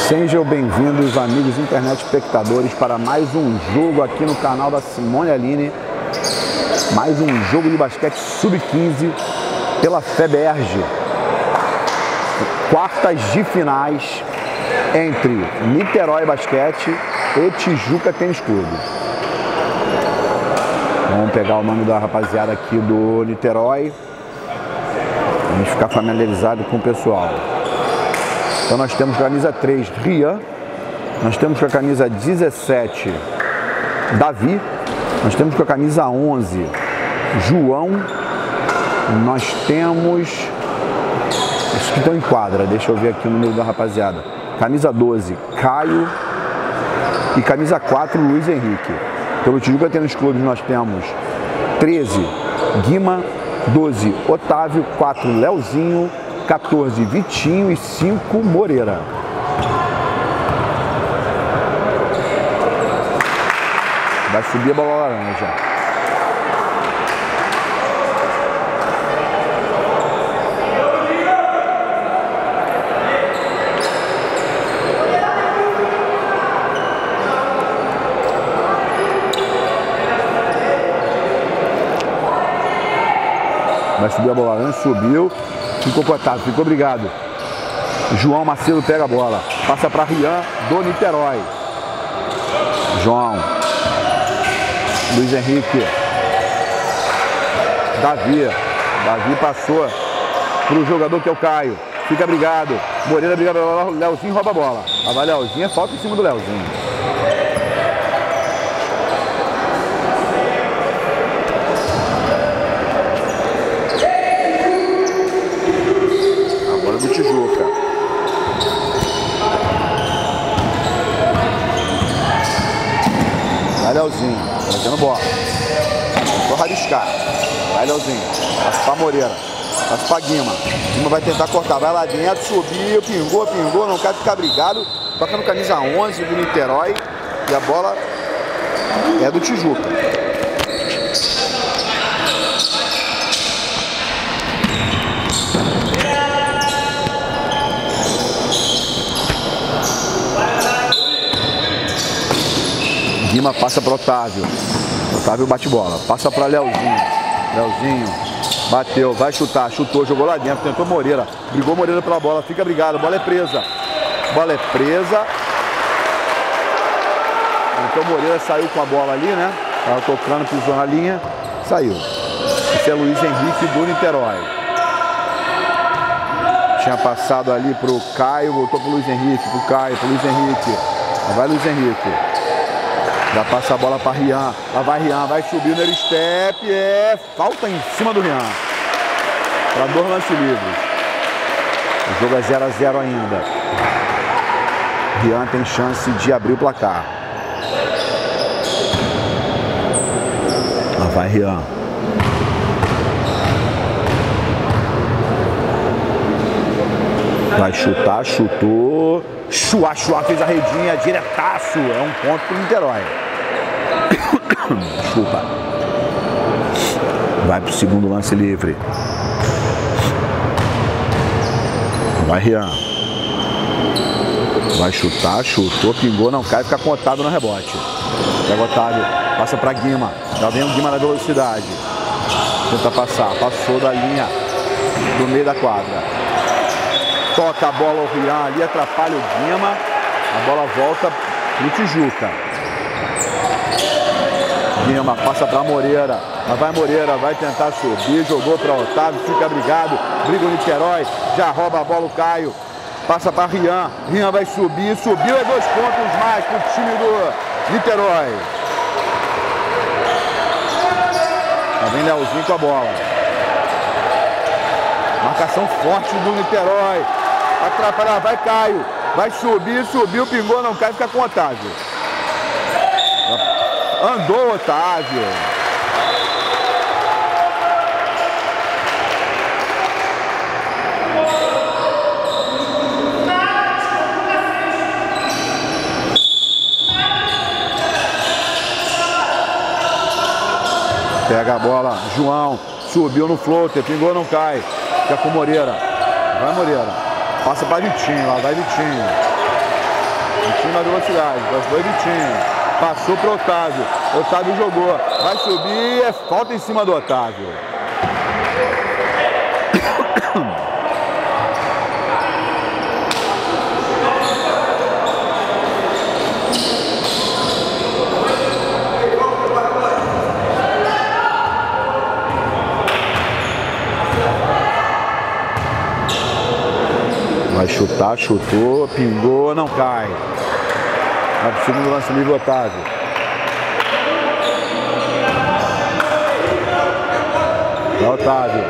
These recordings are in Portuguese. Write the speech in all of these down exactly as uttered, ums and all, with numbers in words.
Sejam bem-vindos, amigos internet espectadores, para mais um jogo aqui no canal da Simone Aline. Mais um jogo de basquete sub quinze pela FEBERJ. Quartas de finais entre Niterói Basquete e Tijuca Tênis Clube. Vamos pegar o nome da rapaziada aqui do Niterói. Vamos ficar familiarizado com o pessoal. Então nós temos camisa três, Rian. Nós temos com a camisa dezessete, Davi. Nós temos com a camisa onze, João. Nós temos... Acho que estão em quadra. Deixa eu ver aqui o número da rapaziada. Camisa doze, Caio. E camisa quatro, Luiz Henrique. Pelo Tijuca Tênis Clube nós temos treze, Guima. doze, Otávio. quatro, Leozinho. quatorze, Vitinho. E cinco, Moreira. Vai subir a bola laranja. Vai subir a bola laranja, subiu. Ficou com o Otávio, ficou obrigado. João Macedo pega a bola. Passa para Rian do Niterói. João. Luiz Henrique. Davi. Davi passou para o jogador que é o Caio. Fica obrigado. Moreira briga pela bola. Leozinho rouba a bola. Lá vai Leozinho, é falta em cima do Leozinho. Do Tijuca. Vai Leozinho, trazendo bola. Vou rabiscar. Vai Leozinho. Passa pra Moreira. Passa pra Guima. Guima vai tentar cortar. Vai lá dentro, subiu, pingou, pingou. Não quer ficar brigado. Toca no camisa onze do Niterói. E a bola é do Tijuca. Guima passa para Otávio. Otávio bate bola. Passa para Leozinho. Leozinho bateu, vai chutar, chutou, jogou lá dentro, tentou Moreira. Brigou Moreira pela bola, fica brigado. Bola é presa. Bola é presa. Então Moreira saiu com a bola ali, né? Tava tocando, pisou na linha. Saiu. Esse é Luiz Henrique do Niterói. Tinha passado ali pro Caio, voltou pro Luiz Henrique, pro Caio, pro Luiz Henrique. Vai Luiz Henrique. Já passa a bola para Rian. Lá vai Rian, vai subir no step. É falta em cima do Rian. Para dois lances livres. O jogo é zero a zero ainda. Rian tem chance de abrir o placar. Lá vai Rian. Vai chutar, chutou. Chua, Chua fez a redinha, diretaço. É um ponto pro Niterói. Desculpa. Vai pro segundo lance livre. Vai Rian. Vai chutar, chutou, pingou, não cai, fica contado no rebote. Pega o Otávio, passa pra Guima. Já vem o Guima na velocidade. Tenta passar, passou da linha do meio da quadra. Toca a bola ao Rian ali, atrapalha o Guima. A bola volta no Tijuca. Guima passa para Moreira. Lá vai Moreira, vai tentar subir. Jogou para Otávio, fica brigado. Briga o Niterói, já rouba a bola o Caio. Passa para Rian. Rian vai subir, subiu, é dois pontos mais para o time do Niterói. Lá vem Leozinho com a bola. Marcação forte do Niterói. Atrapalha, vai Caio. Vai subir, subiu, pingou, não cai, fica com o Otávio. Andou Otávio. Pega a bola, João. Subiu no floater, pingou, não cai. Fica com Moreira. Vai Moreira. Passa para Vitinho, lá vai Vitinho. mais velocidade. Foi Vitinho. Passou pro Otávio. Otávio jogou. Vai subir. É falta em cima do Otávio. Vai chutar, chutou, pingou, não cai. Vai pro segundo lance livre, Otávio. Vai Otávio.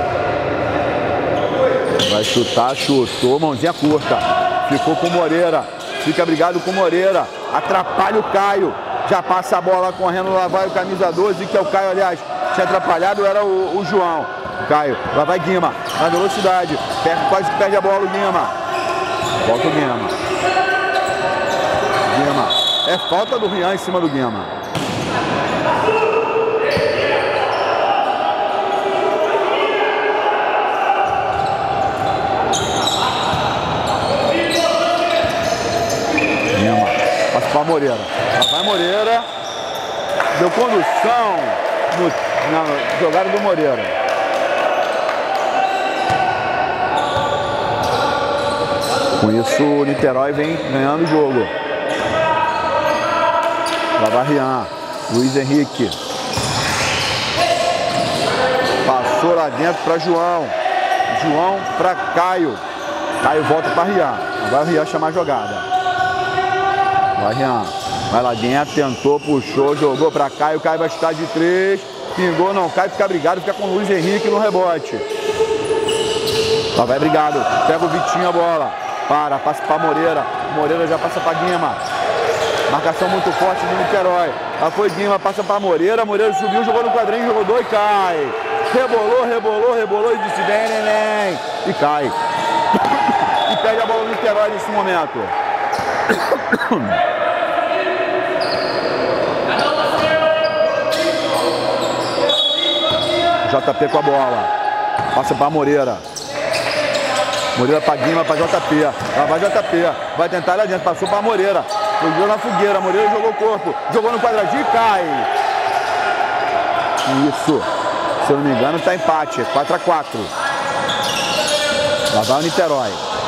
Vai chutar, chutou, mãozinha curta. Ficou com o Moreira. Fica brigado com o Moreira. Atrapalha o Caio. Já passa a bola correndo, lá vai o camisa doze, que é o Caio, aliás, tinha atrapalhado, era o, o João. Caio, lá vai Guima, na velocidade, perde, quase perde a bola o Guima. Volta o Guima. Guima. É falta do Rian em cima do Guima. Guima. Passa para Moreira. Lá vai Moreira. Deu condução no, na jogada do Moreira. Com isso, o Niterói vem ganhando o jogo. Lá vai Rian. Luiz Henrique. Passou lá dentro para João. João para Caio. Caio volta para Rian. Vai o Rian chamar a jogada. Vai Rian. Vai lá dentro, tentou, puxou, jogou para Caio. Caio vai chutar de três. Pingou, não cai, fica brigado, fica com o Luiz Henrique no rebote. Lá vai brigado. Pega o Vitinho a bola. Para, passa para Moreira. Moreira já passa para Guima. Marcação muito forte do Niterói. Lá foi Guima, passa para Moreira. Moreira subiu, jogou no quadrinho, jogou e cai. Rebolou, rebolou, rebolou e disse bem, neném. E cai. E perde a bola do Niterói nesse momento. J P com a bola. Passa para Moreira. Moreira para Guima, para J P. Lá vai J P. Vai tentar lá dentro. Passou para Moreira. Jogou na fogueira. Moreira jogou o corpo. Jogou no quadradinho e cai. Isso. Se eu não me engano, está empate. quatro a quatro. Lá vai o Niterói.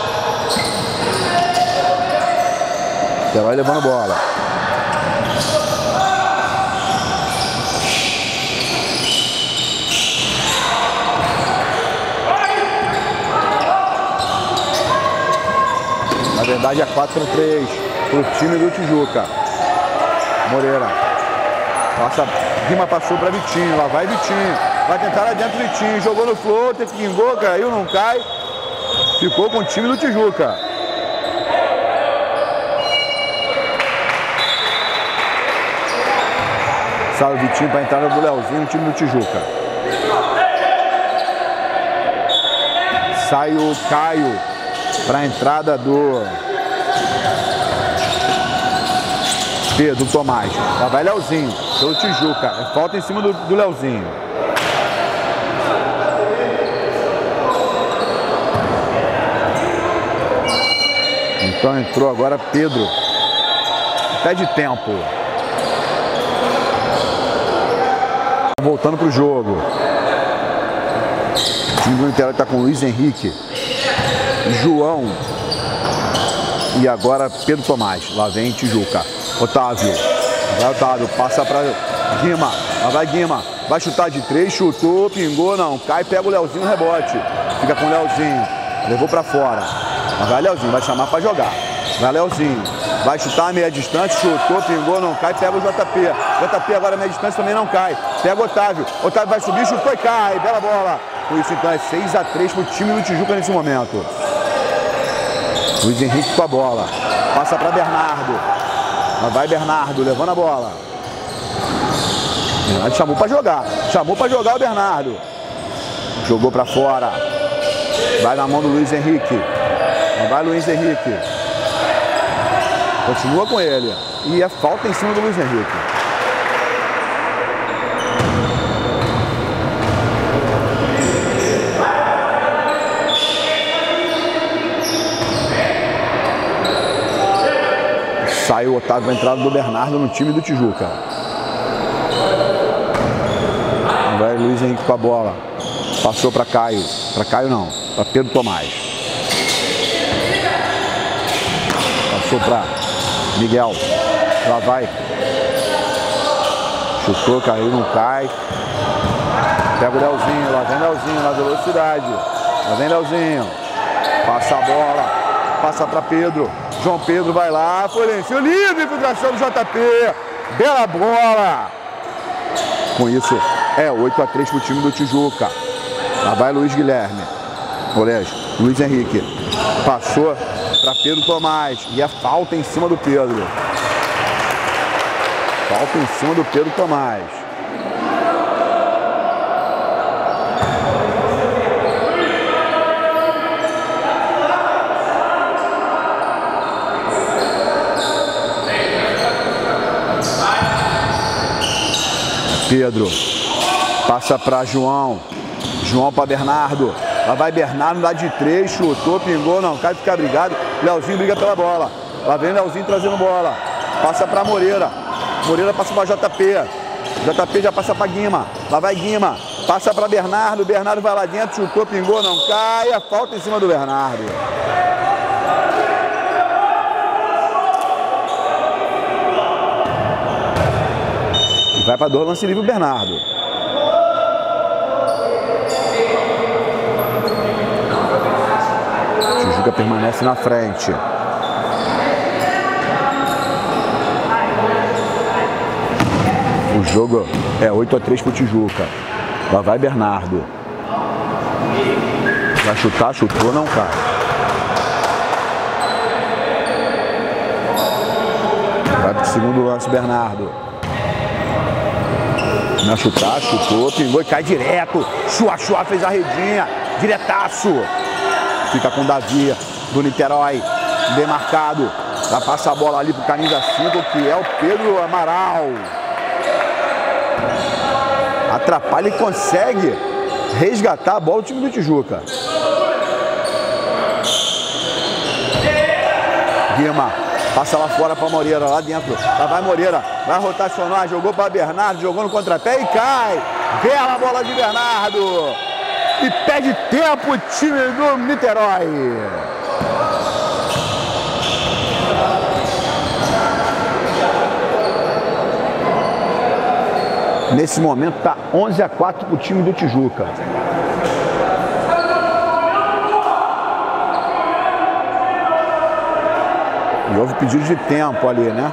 Niterói levando bola. Na verdade é quatro a três para o time do Tijuca. Moreira. Passa, Guima passou para Vitinho. Lá vai Vitinho. Vai tentar lá dentro Vitinho. Jogou no floater, pingou, caiu, não cai. Ficou com o time do Tijuca. Sai o Vitinho para a entrada do Leozinho no time do Tijuca. Sai o Caio para a entrada do Pedro Tomás. Lá vai Leozinho, pelo Tijuca. É falta em cima do, do Leozinho. Então entrou agora Pedro. Pede tempo. Voltando para o jogo. O time do Niterói está com Luiz Henrique, João e agora Pedro Tomás. Lá vem Tijuca. Otávio. Vai Otávio. Passa para Guima. Lá vai Guima. Vai chutar de três. Chutou. Pingou. Não. Cai. Pega o Leozinho no rebote. Fica com o Leozinho. Levou para fora. Lá vai Leozinho. Vai chamar para jogar. Vai Leozinho. Vai chutar a meia distância. Chutou. Pingou. Não cai. Pega o J P. J P agora a meia distância também não cai. Pega o Otávio. Otávio vai subir. Chutou e cai. Bela bola. Por isso então é seis a três para o time do Tijuca nesse momento. Luiz Henrique com a bola. Passa para Bernardo. Lá vai Bernardo levando a bola. Bernardo chamou para jogar. Chamou para jogar o Bernardo. Jogou para fora. Vai na mão do Luiz Henrique. Lá vai Luiz Henrique. Continua com ele. E é falta em cima do Luiz Henrique. Saiu o Otávio para a entrada do Bernardo no time do Tijuca. Vai Luiz Henrique com a bola. Passou para Caio. Para Caio não, para Pedro Tomás. Passou para Miguel. Lá vai. Chutou, caiu, não cai. Pega o Leozinho, lá vem Leozinho, na velocidade. Lá vem Leozinho. Passa a bola. Passa para Pedro. João Pedro vai lá. Florencio livre, infiltração do J P. Bela bola. Com isso, é oito a três para o time do Tijuca. Lá vai Luiz Guilherme. Olha, Luiz Henrique. Passou para Pedro Tomás. E é falta em cima do Pedro. Falta em cima do Pedro Tomás. Pedro. Passa para João. João para Bernardo. Lá vai Bernardo, lá de três, chutou, pingou, não cai, fica brigado. Leozinho briga pela bola. Lá vem Leozinho trazendo bola. Passa para Moreira. Moreira passa para J P. J P já passa para Guima. Lá vai Guima. Passa para Bernardo. Bernardo vai lá dentro, chutou, pingou, não cai. A falta em cima do Bernardo. E vai para dor, lance livre o Bernardo. Tijuca permanece na frente. O jogo é oito a três para o Tijuca. Lá vai Bernardo. Vai chutar, chutou, não cai. Vai para o segundo lance Bernardo. Vai chutar, chutou, pingou e cai direto. Chua, chua, fez a redinha. Diretaço. Fica com o Davi do Niterói. Demarcado. Já passa a bola ali para o camisa cinco, que é o Pedro Amaral. Atrapalha e consegue resgatar a bola do time do Tijuca. Guima passa lá fora para Moreira, lá dentro. Lá vai Moreira, vai rotacionar, jogou para Bernardo, jogou no contrapé e cai. Bela bola de Bernardo. E pede tempo o time do Niterói. Nesse momento está onze a quatro para o time do Tijuca. E houve pedido de tempo ali, né?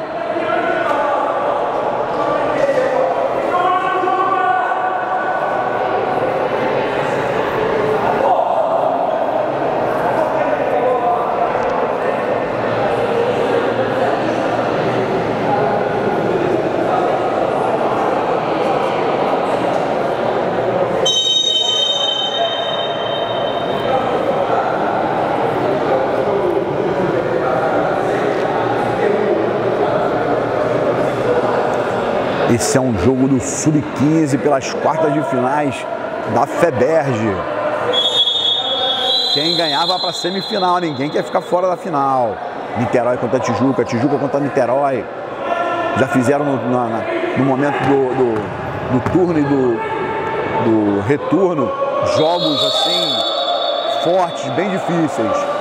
Esse é um jogo do sub quinze pelas quartas de finais da FEBERJ. Quem ganhar vai para a semifinal, ninguém quer ficar fora da final. Niterói contra Tijuca, Tijuca contra Niterói. Já fizeram no, na, no momento do, do, do turno e do, do retorno jogos assim fortes, bem difíceis.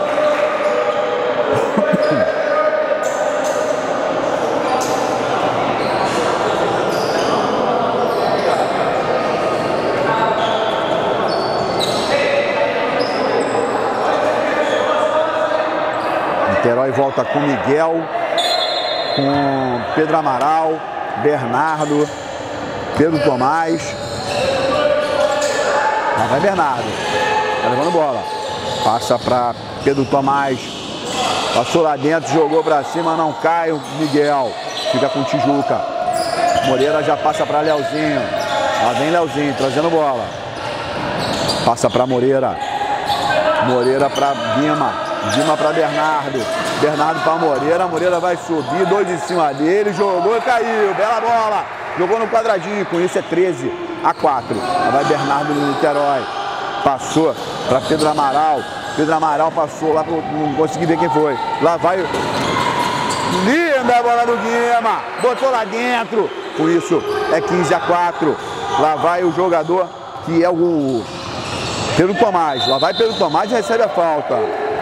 Niterói volta com Miguel, com Pedro Amaral, Bernardo, Pedro Tomás. Lá vai Bernardo. Tá levando bola. Passa para Pedro Tomás. Passou lá dentro, jogou para cima, não cai. O Miguel fica com Tijuca. Moreira já passa para Leozinho. Lá vem Leozinho, trazendo bola. Passa para Moreira. Moreira para Guima. Guima para Bernardo. Bernardo para Moreira. Moreira vai subir. Dois em cima dele. Jogou e caiu. Bela bola. Jogou no quadradinho. Com isso é treze a quatro. Lá vai Bernardo no Niterói. Passou para Pedro Amaral. Pedro Amaral passou lá. Não consegui ver quem foi. Lá vai Liam. Linda a bola do Guima. Botou lá dentro. Com isso, é quinze a quatro. Lá vai o jogador que é o Pedro Tomás. Lá vai Pedro Tomás e recebe a falta.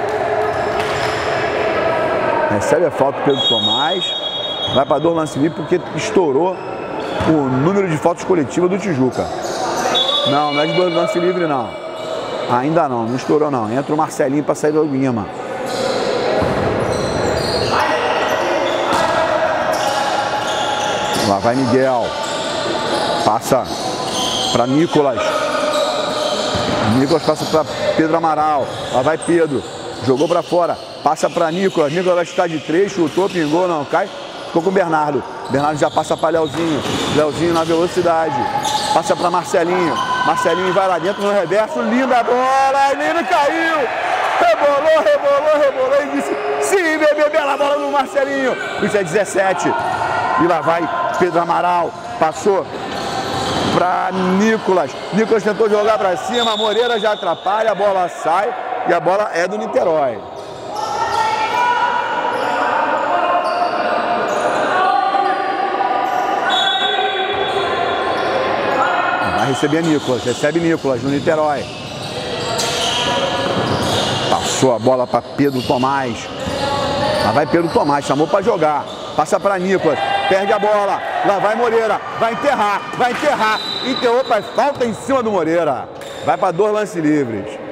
Recebe a falta Pedro Tomás. Vai para dois lance livre porque estourou o número de faltas coletivas do Tijuca. Não, não é de dois lance livre não. Ainda não, não estourou não. Entra o Marcelinho para sair do Guima. Lá vai Miguel. Passa para Nicolas. Nicolas passa para Pedro Amaral. Lá vai Pedro. Jogou para fora. Passa para Nicolas. Nicolas vai chutar de três. Chutou, pingou, não cai. Ficou com o Bernardo. Bernardo já passa para Leozinho. Leozinho na velocidade. Passa para Marcelinho. Marcelinho vai lá dentro no reverso. Linda bola. Ele caiu. Rebolou, rebolou, rebolou. E disse: sim, bebê, bela bola do Marcelinho. Isso é dezessete. E lá vai Pedro Amaral. Passou para Nicolas. Nicolas tentou jogar para cima. Moreira já atrapalha. A bola sai. E a bola é do Niterói. Vai receber Nicolas. Recebe Nicolas no Niterói. Passou a bola para Pedro Tomás. Lá vai Pedro Tomás. Chamou para jogar. Passa para Nicolas. Perde a bola. Lá vai Moreira. Vai enterrar. Vai enterrar. Enterrou, faz falta em cima do Moreira. Vai para dois lances livres.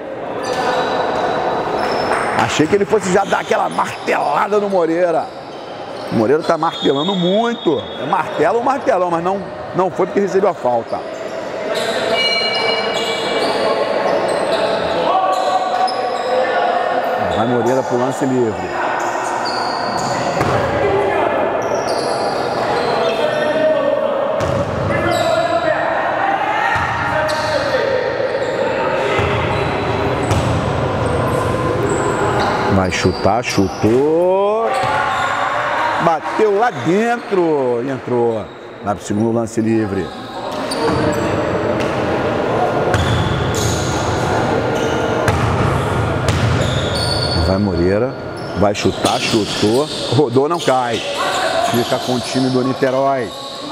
Achei que ele fosse já dar aquela martelada no Moreira. O Moreira está martelando muito. É martelo ou martelão, mas não, não foi porque recebeu a falta. Vai Moreira para o lance livre. Vai chutar, chutou. Bateu lá dentro e entrou. Vai para o segundo lance livre. Vai Moreira. Vai chutar, chutou. Rodou, não cai. Fica com o time do Niterói.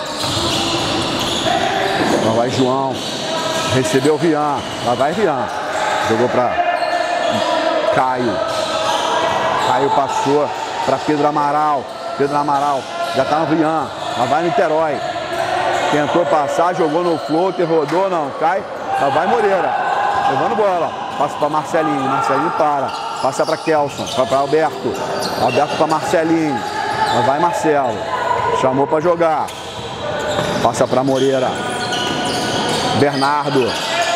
Lá vai João. Recebeu o Rian. Lá vai Rian. Jogou para Caio. Caio passou para Pedro Amaral. Pedro Amaral já está no Rian. Lá vai Niterói. Tentou passar, jogou no floater, rodou, não cai. Lá vai Moreira. Levando bola. Passa para Marcelinho. Marcelinho para. Passa para Kelson. Vai para Alberto. Alberto para Marcelinho. Lá vai Marcelo. Chamou para jogar. Passa para Moreira. Bernardo.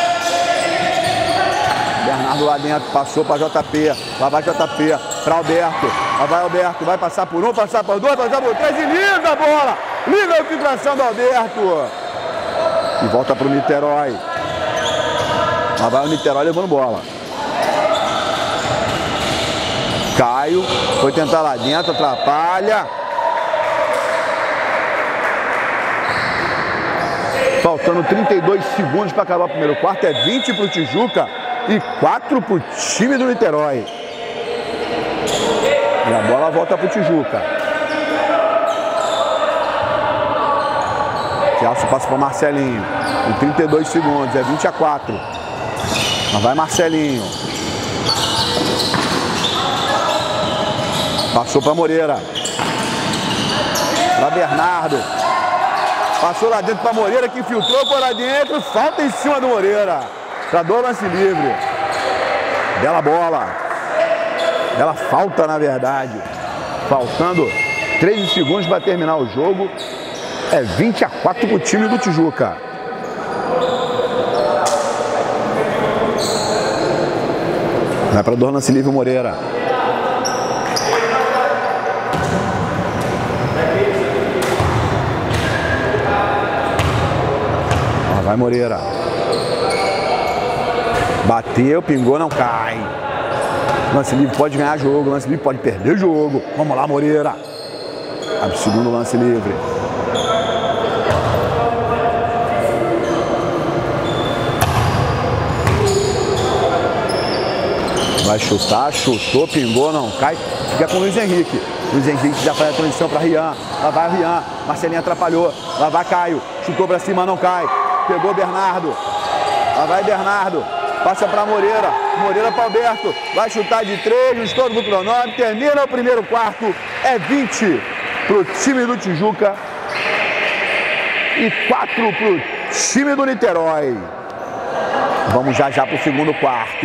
Bernardo lá dentro, passou para J P, lá vai J P, para Alberto, lá vai Alberto, vai passar por um, passar por dois, passar por três e linda a bola, linda a infiltração do Alberto. E volta para o Niterói, lá vai o Niterói levando bola. Caio, foi tentar lá dentro, atrapalha. Faltando trinta e dois segundos para acabar o primeiro quarto, é vinte para o Tijuca. E quatro para o time do Niterói. E a bola volta para o Tijuca. Celso passa para Marcelinho. Com trinta e dois segundos, é vinte a quatro. Mas vai Marcelinho. Passou para Moreira. Para Bernardo. Passou lá dentro para Moreira, que infiltrou por lá dentro. Falta em cima do Moreira. Para dois lance livre. Bela bola. Bela falta, na verdade. Faltando treze segundos para terminar o jogo. É vinte a quatro para o time do Tijuca. Vai para dois lance livre o Moreira. Lá vai Moreira. Bateu, pingou, não cai. Lance livre pode ganhar jogo, lance livre pode perder jogo. Vamos lá, Moreira. Abre o segundo lance livre. Vai chutar, chutou, pingou, não cai. Fica com o Luiz Henrique. Luiz Henrique já faz a transição para Rian. Lá vai o Rian. Marcelinho atrapalhou. Lá vai Caio. Chutou para cima, não cai. Pegou Bernardo. Lá vai Bernardo. Passa para Moreira. Moreira para Alberto. Vai chutar de três. No estouro do cronômetro. Termina o primeiro quarto. É vinte para o time do Tijuca. E quatro para o time do Niterói. Vamos já já para o segundo quarto.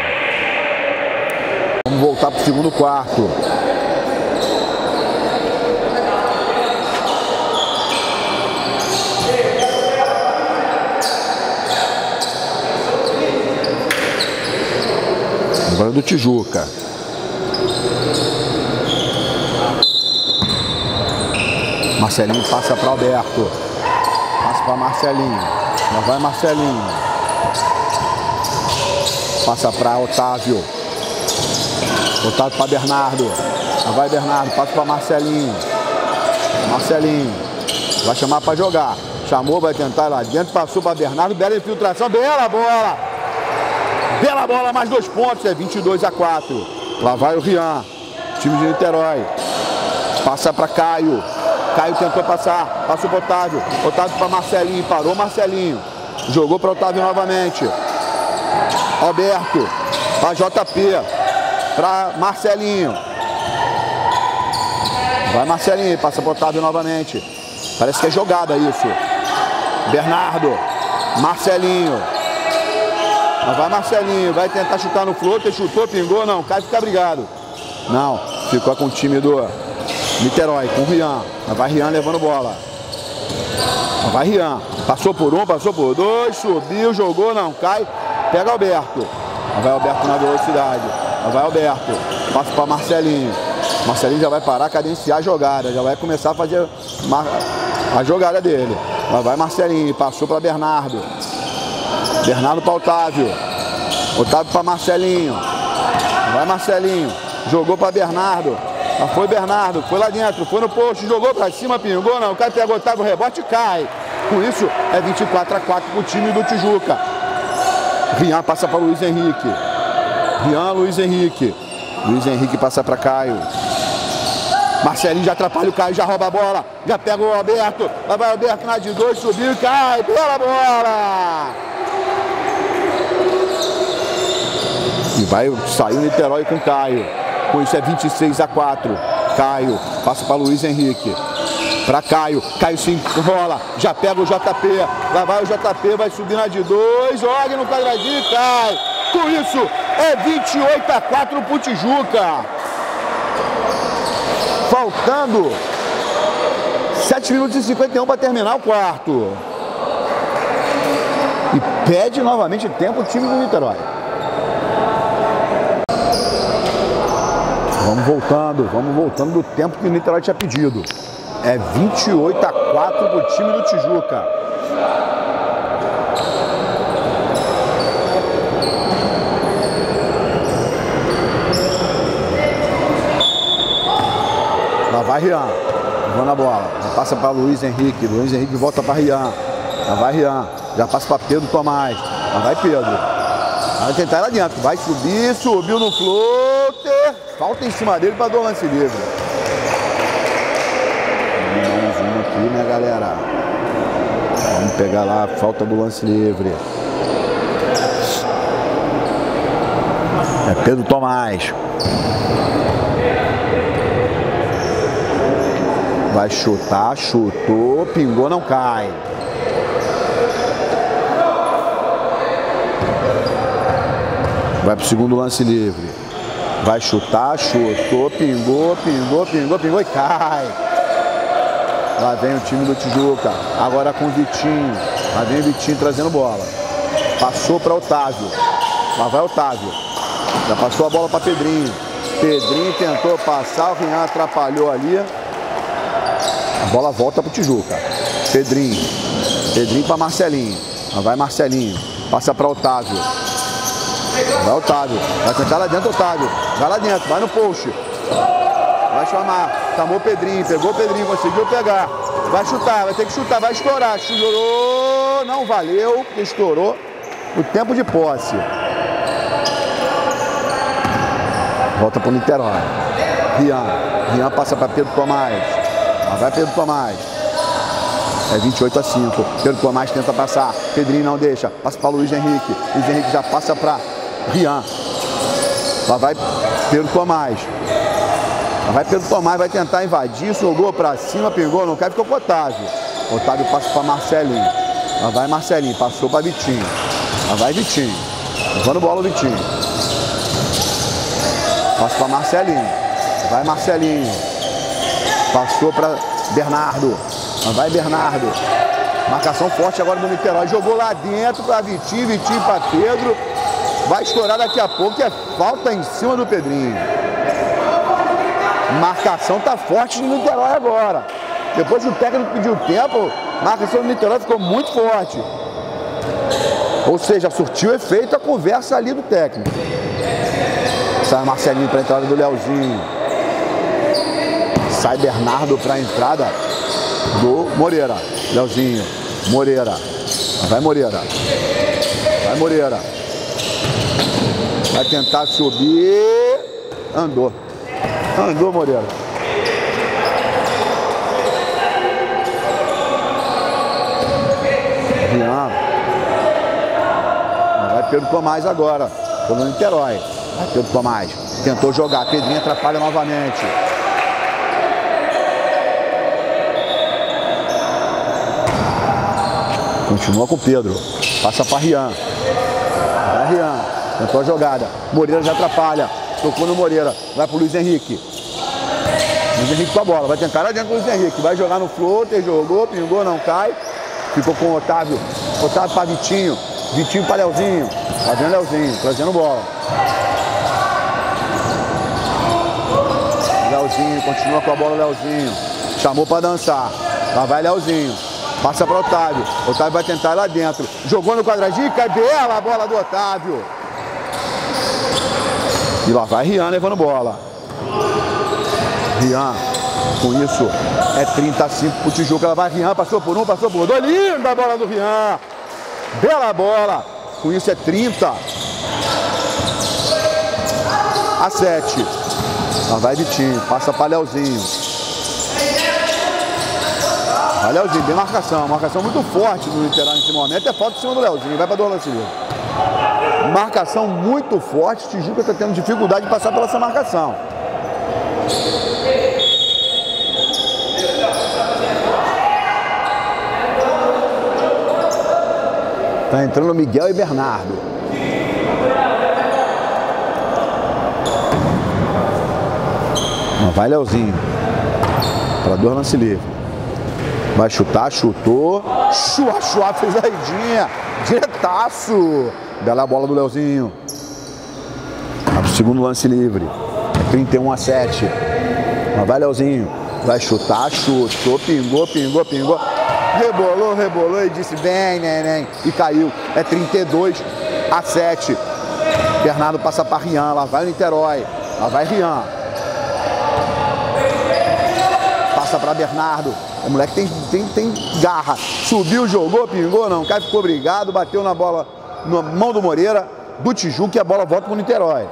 Vamos voltar para o segundo quarto. Agora do Tijuca. Marcelinho passa para Alberto. Passa para Marcelinho. Já vai Marcelinho. Passa para Otávio. Otávio para Bernardo. Já vai Bernardo. Passa para Marcelinho. Marcelinho. Vai chamar para jogar. Chamou, vai tentar lá dentro. Passou para Bernardo. Bela infiltração. Bela bola. Bela bola, mais dois pontos. É vinte e dois a quatro. Lá vai o Rian. Time de Niterói. Passa para Caio. Caio tentou passar. Passou para Otávio. Otávio para Marcelinho. Parou Marcelinho. Jogou para Otávio novamente. Alberto. Para J P. Para Marcelinho. Vai Marcelinho. Passa para Otávio novamente. Parece que é jogada isso. Bernardo. Marcelinho. Vai Marcelinho. Vai tentar chutar no floater. Chutou, pingou. Não. Caio fica brigado. Não. Ficou com o time do Niterói. Com o Rian. Vai Rian levando bola. Vai Rian. Passou por um. Passou por dois. Subiu. Jogou. Não. Cai. Pega Alberto. Vai Alberto na velocidade. Vai Alberto. Passa para Marcelinho. Marcelinho já vai parar, cadenciar a jogada. Já vai começar a fazer a jogada dele. Vai Marcelinho. Passou para Bernardo. Bernardo para Otávio. Otávio para Marcelinho. Vai Marcelinho. Jogou para Bernardo. Já foi Bernardo. Foi lá dentro. Foi no posto. Jogou para cima. Pingou. Não. Cai, pega Otávio. Rebote e cai. Com isso é vinte e quatro a quatro para o time do Tijuca. Rian passa para Luiz Henrique. Rian, Luiz Henrique. Luiz Henrique passa para Caio. Marcelinho já atrapalha o Caio, já rouba a bola. Já pega o Alberto. Lá vai o Alberto na de dois, subiu e cai. Pela bola. E vai sair o Niterói com Caio. Com isso é vinte e seis a quatro. Caio passa para Luiz Henrique. Para Caio. Caio se enrola. Já pega o J P. Lá vai o J P, vai subir na de dois. Joga no quadradinho e cai. Com isso é vinte e oito a quatro para o Tijuca. Faltando sete minutos e cinquenta e um para terminar o quarto. E pede novamente tempo o time do Niterói. Vamos voltando, vamos voltando do tempo que o Niterói tinha pedido. É vinte e oito a quatro para o time do Tijuca. Lá vai Rian. Levando a bola. Já passa para Luiz Henrique. Luiz Henrique volta para Rian. Lá vai Rian. Já passa para Pedro Tomás. Lá vai Pedro. Vai tentar ir lá dentro. Vai subir. Subiu no floater. Falta em cima dele para dar o lance livre. Mais um aqui, né, galera? Vamos pegar lá a falta do lance livre. É Pedro Tomás. Vai chutar, chutou, pingou, não cai. Vai pro segundo lance livre. Vai chutar, chutou, pingou, pingou, pingou, pingou e cai. Lá vem o time do Tijuca. Agora com o Vitinho. Lá vem o Vitinho trazendo bola. Passou para Otávio. Lá vai Otávio. Já passou a bola para Pedrinho. Pedrinho tentou passar, o Rian atrapalhou ali. A bola volta para o Tijuca. Pedrinho. Pedrinho para Marcelinho. Lá vai Marcelinho. Passa para Otávio. Vai Otávio. Vai tentar lá dentro, Otávio. Vai lá dentro. Vai no post. Vai chamar. Chamou o Pedrinho. Pegou o Pedrinho. Conseguiu pegar. Vai chutar. Vai ter que chutar. Vai estourar. Chorou. Não valeu. Porque estourou o tempo de posse. Volta para o Niterói. Rian. Rian passa para Pedro Tomás. Lá vai Pedro Tomás. É vinte e oito a cinco. Pedro Tomás tenta passar. Pedrinho não deixa. Passa para Luiz Henrique. Luiz Henrique já passa para Rian. Lá vai Pedro Tomás. Lá vai Pedro Tomás. Vai tentar invadir. Jogou para cima. Pingou. Não cai. Ficou com o Otávio. Otávio passa para Marcelinho. Lá vai Marcelinho. Passou para Vitinho. Lá vai Vitinho. Levando bola o Vitinho. Passa para Marcelinho. Vai Marcelinho. Passou para Bernardo. Lá vai Bernardo. Marcação forte agora do Niterói. Jogou lá dentro para Vitinho. Vitinho para Pedro. Vai estourar daqui a pouco. É falta em cima do Pedrinho. Marcação tá forte no Niterói agora. Depois que o técnico pediu tempo, a marcação do Niterói ficou muito forte. Ou seja, surtiu efeito a conversa ali do técnico. Sai Marcelinho para a entrada do Leozinho. Sai Bernardo para a entrada do Moreira. Leozinho. Moreira. Vai Moreira. Vai Moreira. Vai tentar subir. Andou. Andou Moreira. Rian. Vai Pedro Tomás agora. Pelo Niterói. Vai Pedro Tomás. Tentou jogar. Pedrinho atrapalha novamente. Continua com o Pedro. Passa para Rian. Vai Rian. Tentou a jogada. Moreira já atrapalha. Tocou no Moreira. Vai pro Luiz Henrique. Luiz Henrique com a bola. Vai tentar adiante com o Luiz Henrique. Vai jogar no floater. Jogou. Pingou. Não cai. Ficou com o Otávio. Otávio para Vitinho. Vitinho para Leozinho. Tá vendo Leozinho. Trazendo bola. Leozinho. Continua com a bola Leozinho. Chamou para dançar. Lá vai Leozinho. Passa para Otávio. Otávio vai tentar ir lá dentro. Jogou no quadradinho. Cai bela a bola do Otávio. E lá vai Rian levando bola. Rian. Com isso é trinta a cinco pro Tijuca. Ela vai Rian. Passou por um. Passou por dois. Linda a bola do Rian. Bela bola. Com isso é trinta a sete. Lá vai Vitinho. Passa para Leozinho. Vai Leozinho, bem marcação, marcação muito forte no Niterói nesse momento, é falta em cima do Leozinho, vai para dois lance livre. Marcação muito forte, Tijuca está tendo dificuldade de passar pela essa marcação. Tá entrando Miguel e Bernardo. Vai Leozinho, para dois lance livre. Vai chutar, chutou. Chua, chua, fez a idinha. Diretaço. Bela bola do Leozinho. Vai pro segundo lance livre. É trinta e um a sete. Mas vai Leozinho. Vai chutar, chutou, pingou, pingou, pingou. Rebolou, rebolou e disse bem, neném. E caiu. É trinta e dois a sete. Bernardo passa para Rian. Lá vai o Niterói. Lá vai Rian. Passa para Bernardo. O moleque tem, tem, tem garra. Subiu, jogou, pingou, não cai, ficou obrigado, bateu na bola, na mão do Moreira, do Tijuca, e a bola volta pro Niterói.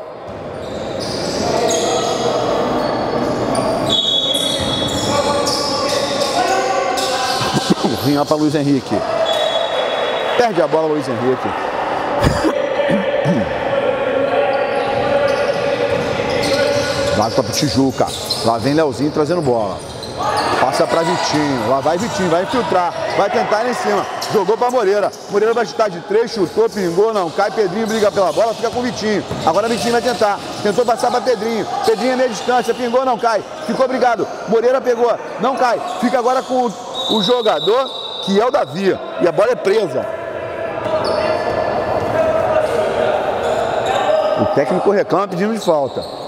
Rian para Luiz Henrique. Perde a bola Luiz Henrique. Vai para o Tijuca. Lá vem Leozinho trazendo bola. Passa para Vitinho, lá vai Vitinho, vai infiltrar, vai tentar ir em cima, jogou para Moreira, Moreira vai chutar de três, chutou, pingou, não cai, Pedrinho briga pela bola, fica com Vitinho, agora Vitinho vai tentar, tentou passar para Pedrinho, Pedrinho é meia distância, pingou, não cai, ficou obrigado, Moreira pegou, não cai, fica agora com o, o jogador que é o Davi, e a bola é presa. O técnico reclama pedindo de falta.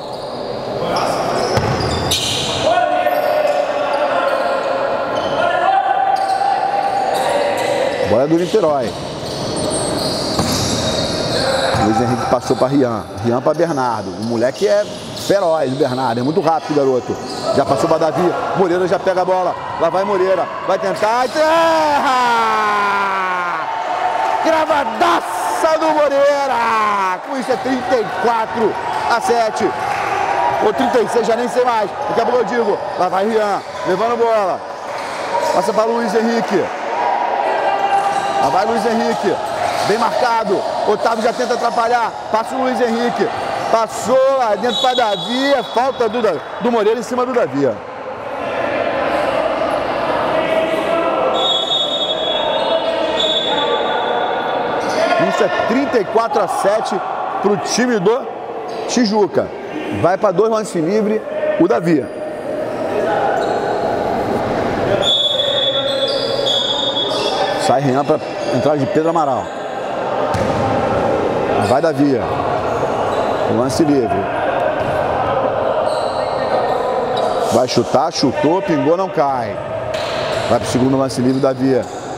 Bola do Niterói. Luiz Henrique passou para Rian. Rian para Bernardo. O moleque é feroz, o Bernardo. É muito rápido, garoto. Já passou para Davi. Moreira já pega a bola. Lá vai Moreira. Vai tentar. Terra! Gravadaça do Moreira. Com isso é trinta e quatro a sete. ou trinta e seis, já nem sei mais. Daqui a pouco eu digo. Lá vai Rian, levando bola. Passa para Luiz Henrique. Lá vai Luiz Henrique. Bem marcado. Otávio já tenta atrapalhar. Passa o Luiz Henrique. Passou lá dentro para Davi. Falta do, do Moreira em cima do Davi. Isso é trinta e quatro a sete para o time do Tijuca. Vai para dois lances livres o Davi. Sai Rian para entrada de Pedro Amaral. Vai Davi. O lance livre. Vai chutar, chutou, pingou, não cai. Vai para o segundo lance livre Davi.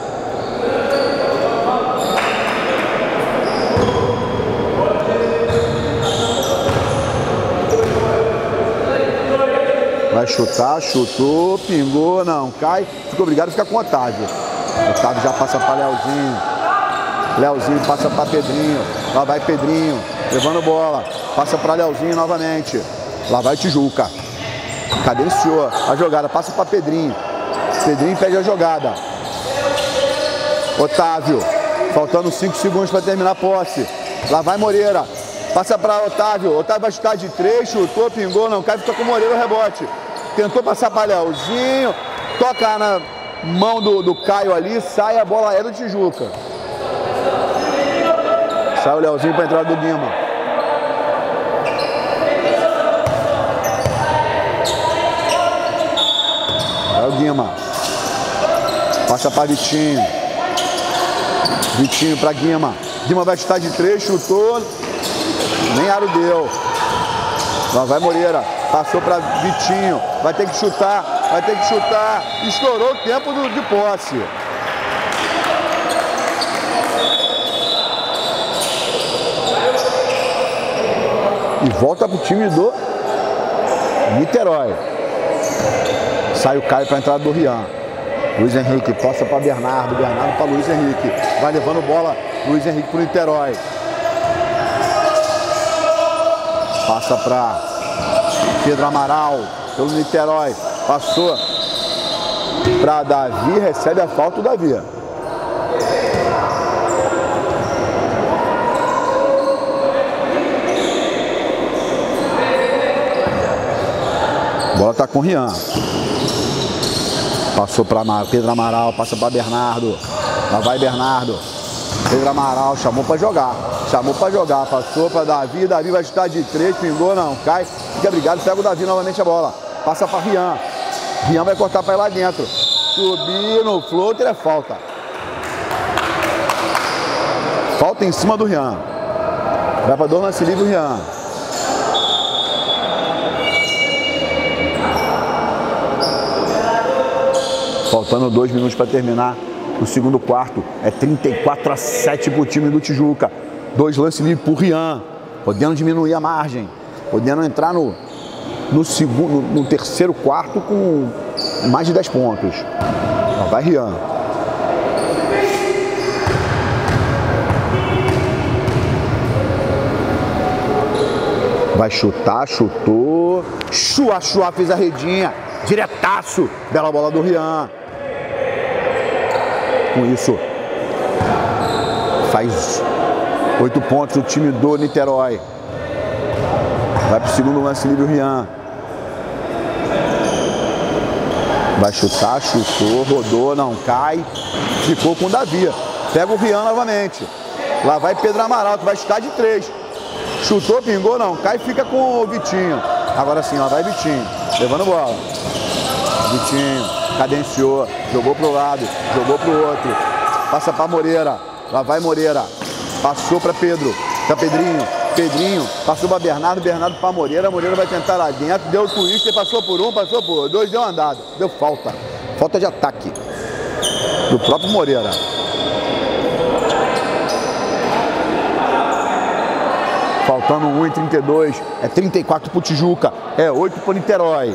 Vai chutar, chutou, pingou, não cai. Fica obrigado a ficar com o Otávio. Otávio já passa para Leozinho. Leozinho passa para Pedrinho. Lá vai Pedrinho, levando bola. Passa para Leozinho novamente. Lá vai Tijuca. Cadenciou a jogada, passa para Pedrinho. Pedrinho pede a jogada. Otávio, faltando cinco segundos para terminar a posse. Lá vai Moreira. Passa para Otávio. Otávio vai chutar de três, chutou, pingou, não cai, fica com o Moreira o rebote. Tentou passar para Leozinho. Toca na mão do, do Caio ali, sai a bola é do Tijuca. Sai o Leozinho para a entrada do Guima. É o Guima. Passa para Vitinho. Vitinho para Guima. Guima vai chutar de três, chutou. Nem aro deu. Lá vai Moreira. Passou para Vitinho. Vai ter que chutar. Vai ter que chutar. Estourou o tempo do, de posse. E volta para o time do Niterói. Sai o Caio para a entrada do Rian. Luiz Henrique passa para Bernardo. Bernardo para Luiz Henrique. Vai levando bola. Luiz Henrique para o Niterói. Passa para Pedro Amaral, pelo Niterói. Passou para Davi, recebe a falta o Davi. A bola está com o Rian. Passou para Pedro Amaral, passa para Bernardo. Lá vai Bernardo. Pedro Amaral chamou para jogar. Chamou para jogar, passou para Davi. Davi vai chutar de três, pingou, não cai. Fica obrigado, pega o Davi novamente a bola. Passa para Rian. Rian vai cortar para ir lá dentro. Subir no floater é falta. Falta em cima do Rian. Vai para dois lances livres o Rian. Faltando dois minutos para terminar o segundo quarto. É trinta e quatro a sete para o time do Tijuca. Dois lances livres para o Rian. Podendo diminuir a margem. Podendo entrar no, no, segundo, no terceiro quarto com mais de dez pontos. Lá vai Rian. Vai chutar, chutou. Chua, chua, fez a redinha. Diretaço. Bela bola do Rian. Com isso, faz oito pontos o time do Niterói. Vai para o segundo lance livre o Rian. Vai chutar, chutou, rodou, não cai. Ficou com o Davi. Pega o Rian novamente. Lá vai Pedro Amaral, que vai chutar de três. Chutou, pingou, não cai, fica com o Vitinho. Agora sim, lá vai Vitinho. Levando bola. Vitinho. Cadenciou, jogou pro lado, jogou pro outro, passa para Moreira, lá vai Moreira, passou para Pedro, para Pedrinho, Pedrinho, passou para Bernardo, Bernardo para Moreira, Moreira vai tentar lá dentro, deu o twist, passou por um, passou por dois, deu andado, deu falta, falta de ataque do próprio Moreira. Faltando um e trinta e dois, é trinta e quatro pro Tijuca, é oito pro Niterói.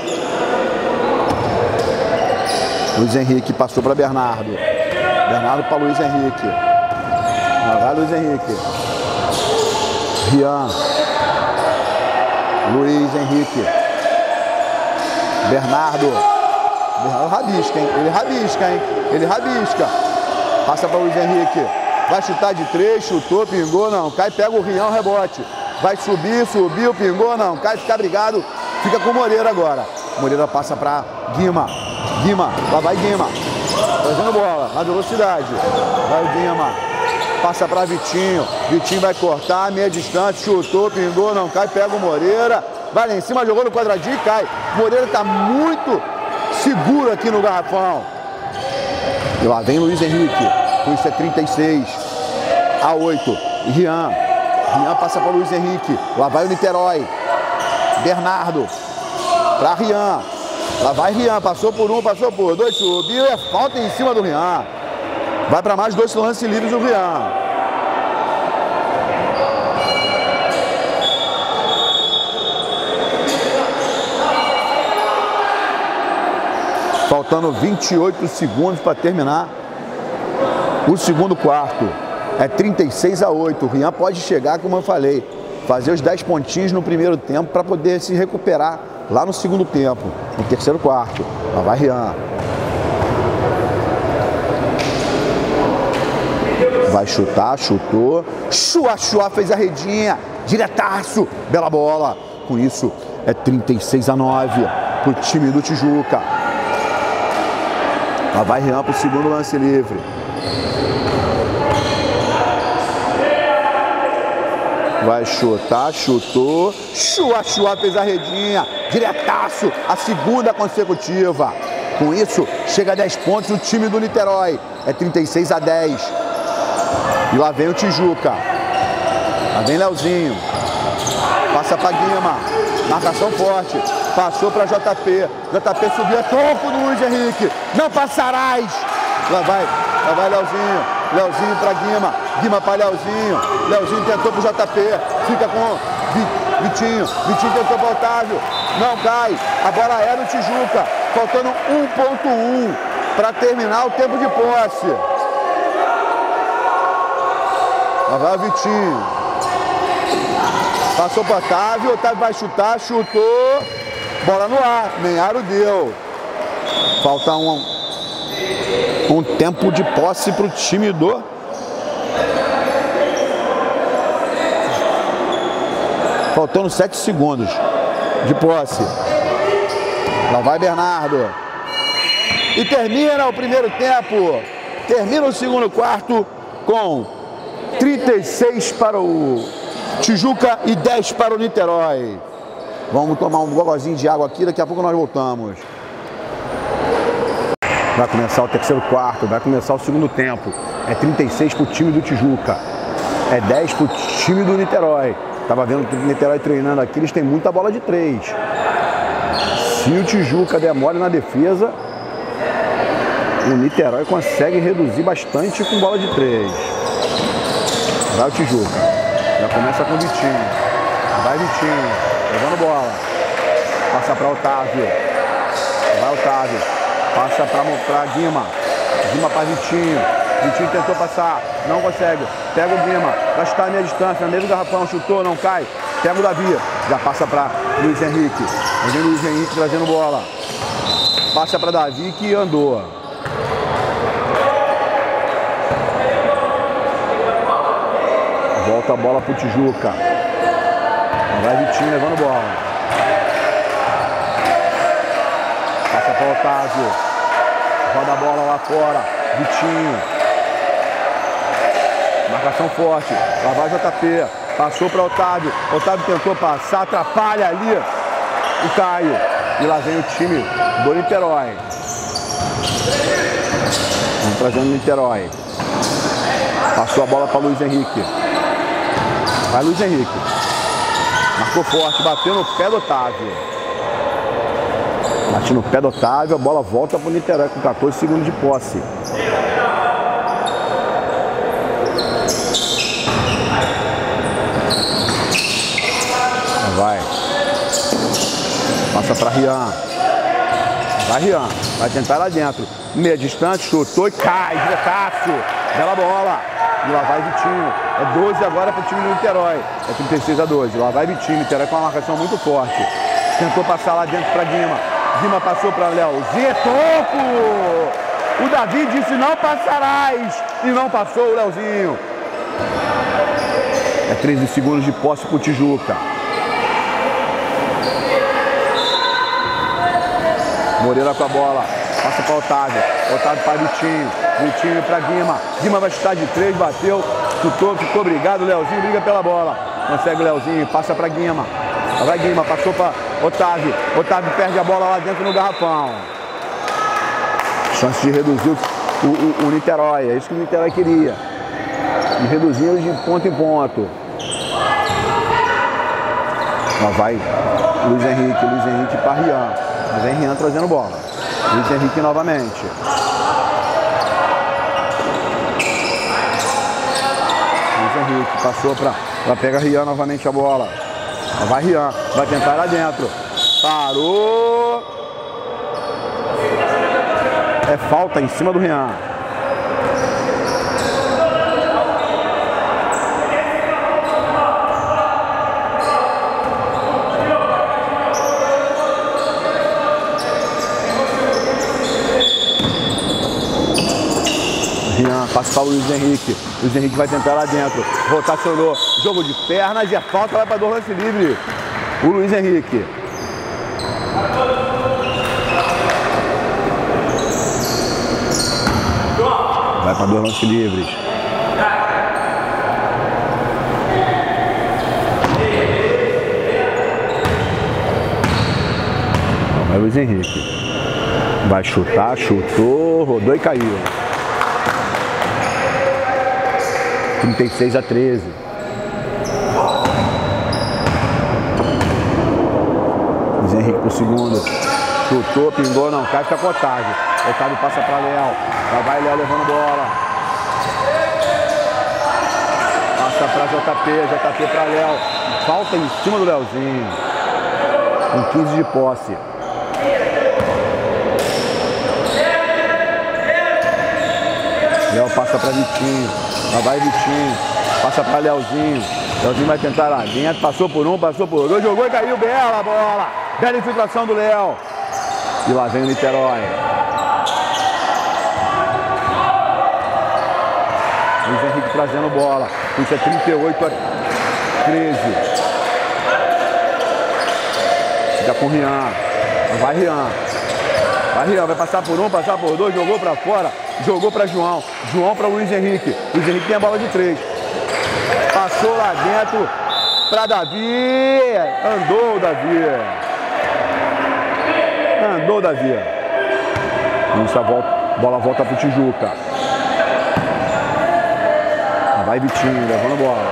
Luiz Henrique passou para Bernardo. Bernardo para Luiz Henrique. Lá vai Luiz Henrique. Rian. Luiz Henrique. Bernardo. Bernardo rabisca, hein? Ele rabisca, hein? Ele rabisca. Passa para o Luiz Henrique. Vai chutar de três, chutou, pingou, não. Cai, pega o Rian, rebote. Vai subir, subiu, pingou, não. Cai, fica brigado. Fica com o Moreira agora. Moreira passa para Guima. Guima, lá vai Guima. Trazendo bola, na velocidade. Vai o Guima. Passa para Vitinho. Vitinho vai cortar, meia distância, chutou, pingou, não cai, pega o Moreira. Vai lá em cima, jogou no quadradinho e cai. Moreira está muito seguro aqui no garrafão. E lá vem Luiz Henrique. Com isso é trinta e seis a oito. Rian. Rian passa para Luiz Henrique. Lá vai o Niterói. Bernardo. Para Rian. Lá vai Rian. Passou por um, passou por dois. Subiu. É falta em cima do Rian. Vai para mais dois lances livres o Rian. Faltando vinte e oito segundos para terminar o segundo quarto. É trinta e seis a oito. O Rian pode chegar, como eu falei, fazer os dez pontinhos no primeiro tempo para poder se recuperar lá no segundo tempo, no terceiro quarto. Lá vai Rian. Vai chutar, chutou. Chua, chua, fez a redinha. Diretaço. Bela bola. Com isso, é trinta e seis a nove para o time do Tijuca. Lá vai Rian para o segundo lance livre. Vai chutar, chutou. Chua, chua, fez a redinha. Diretaço, a segunda consecutiva. Com isso, chega a dez pontos o time do Niterói. É trinta e seis a dez. E lá vem o Tijuca. Lá vem Leozinho. Passa para Guima. Marcação forte. Passou para J P. J P subiu a tronco do Luiz Henrique. Não passarás. Lá vai. Lá vai Leozinho. Leozinho para Guima. Guima para Leozinho. Leozinho tentou para o J P. Fica com Vitinho. Vitinho tentou para o Otávio. Não cai. A bola é no Tijuca. Faltando um ponto um para terminar o tempo de posse. Lá vai o Vitinho. Passou para o Otávio. O Otávio vai chutar. Chutou. Bola no ar. Nem aro deu. Falta um, um tempo de posse para o time do... Faltando sete segundos de posse. Lá vai Bernardo. E termina o primeiro tempo. Termina o segundo quarto com trinta e seis para o Tijuca e dez para o Niterói. Vamos tomar um gogozinho de água aqui, daqui a pouco nós voltamos. Vai começar o terceiro quarto, vai começar o segundo tempo. É trinta e seis para o time do Tijuca. É dez para o time do Niterói. Tava vendo o Niterói treinando aqui, eles têm muita bola de três. Se o Tijuca der mole na defesa, o Niterói consegue reduzir bastante com bola de três. Vai o Tijuca. Já começa com o Vitinho. Vai Vitinho. Levando bola. Passa para Otávio. Vai Otávio. Passa para Guima. Guima para Vitinho. Vitinho tentou passar. Não consegue. Pega o Guima. Vai chutar a meia distância. No meio do garrafão. Chutou. Não cai. Pega o Davi. Já passa para Luiz Henrique. Vem Luiz Henrique trazendo bola. Passa para Davi que andou. Volta a bola para o Tijuca. Vai Vitinho levando bola. Passa para o Otávio. Roda a bola lá fora. Vitinho. Marcação forte. Lá vai J P. Passou para Otávio. Otávio tentou passar. Atrapalha ali o Caio. E lá vem o time do Niterói. Vamos trazendo o Niterói. Passou a bola para Luiz Henrique. Vai Luiz Henrique. Marcou forte, bateu no pé do Otávio. Bate no pé do Otávio, a bola volta para o Niterói com quatorze segundos de posse. Vai. Passa para Rian. Vai Rian. Vai tentar lá dentro. Meia distante, chutou e cai. Diretaço. Bela bola. E lá vai Vitinho. É doze agora para o time do Niterói. É trinta e seis a doze. Lá vai Vitinho. Niterói com uma marcação muito forte. Tentou passar lá dentro para Guima. Guima passou para Léo. Toco! O Davi disse não passarás. E não passou o Léozinho. É treze segundos de posse para o Tijuca. Moreira com a bola. Passa para Otávio. Otávio para Vitinho. Vitinho para Guima. Guima vai chutar de três. Bateu. Chutou. Ficou obrigado. Léozinho briga pela bola. Consegue o Léozinho. Passa para Guima. Vai Guima. Passou para Otávio. Otávio perde a bola lá dentro no garrafão. Chance de reduzir o, o, o Niterói. É isso que o Niterói queria. E reduzir de ponto em ponto. Lá vai Luiz Henrique. Luiz Henrique para Rian. Mas vem Rian trazendo bola. Luiz Henrique novamente. Luiz Henrique passou para pegar Rian novamente a bola. Lá vai Rian. Vai tentar lá dentro. Parou. É falta em cima do Rian. Rian passa para o Luiz Henrique. Luiz Henrique vai tentar lá dentro. Rotacionou. Jogo de pernas e a falta vai para dois lance livre. O Luiz Henrique. Vai para dois lances livres. Vai Luiz Henrique. Vai chutar, chutou, rodou e caiu. trinta e seis a treze. Luiz Henrique pro segundo. Chutou, pingou, não cai, fica com o Otávio. Otávio passa para Léo. Lá vai Léo levando bola. Passa para J P, J P para Léo. Falta em cima do Léozinho. Com quinze de posse. Léo passa para Vitinho. Lá vai Vitinho. Passa para Léozinho. Léozinho vai tentar lá dentro. Passou por um, passou por dois. Jogou e caiu. Bela bola. Bela infiltração do Léo. E lá vem o Niterói. Luiz Henrique trazendo bola. Isso é trinta e oito a treze. Fica com o Rian. Vai Rian. Vai Rian. Vai passar por um, passar por dois. Jogou para fora. Jogou para João. João para Luiz Henrique. Luiz Henrique tem a bola de três. Passou lá dentro para Davi. Andou o Davi. Andou o Davi. Isso, a volta, bola volta para o Tijuca. Lá vai Vitinho, levando bola.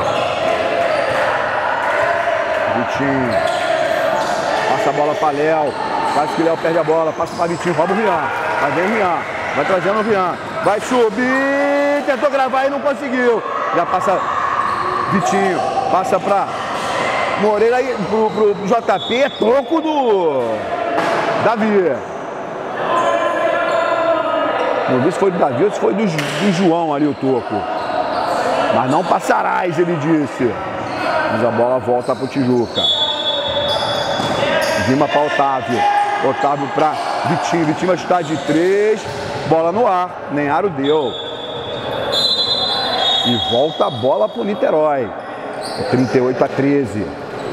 Vitinho. Passa a bola para Léo. Quase que Léo perde a bola. Passa para Vitinho. Rouba o Rian. Vai vem o Rian. Vai trazendo o Rian. Vai subir. Tentou gravar e não conseguiu. Já passa Vitinho. Passa para Moreira e pro, pro J P. É toco do Davi. Não vi se foi do Davi ou se foi do, do João ali o toco. Mas não passarás, ele disse. Mas a bola volta para o Tijuca. Guima para Otávio. Otávio para Vitinho. Vitinho vai chutar de três. Bola no ar. Nem aro deu. E volta a bola para o Niterói. É trinta e oito a treze.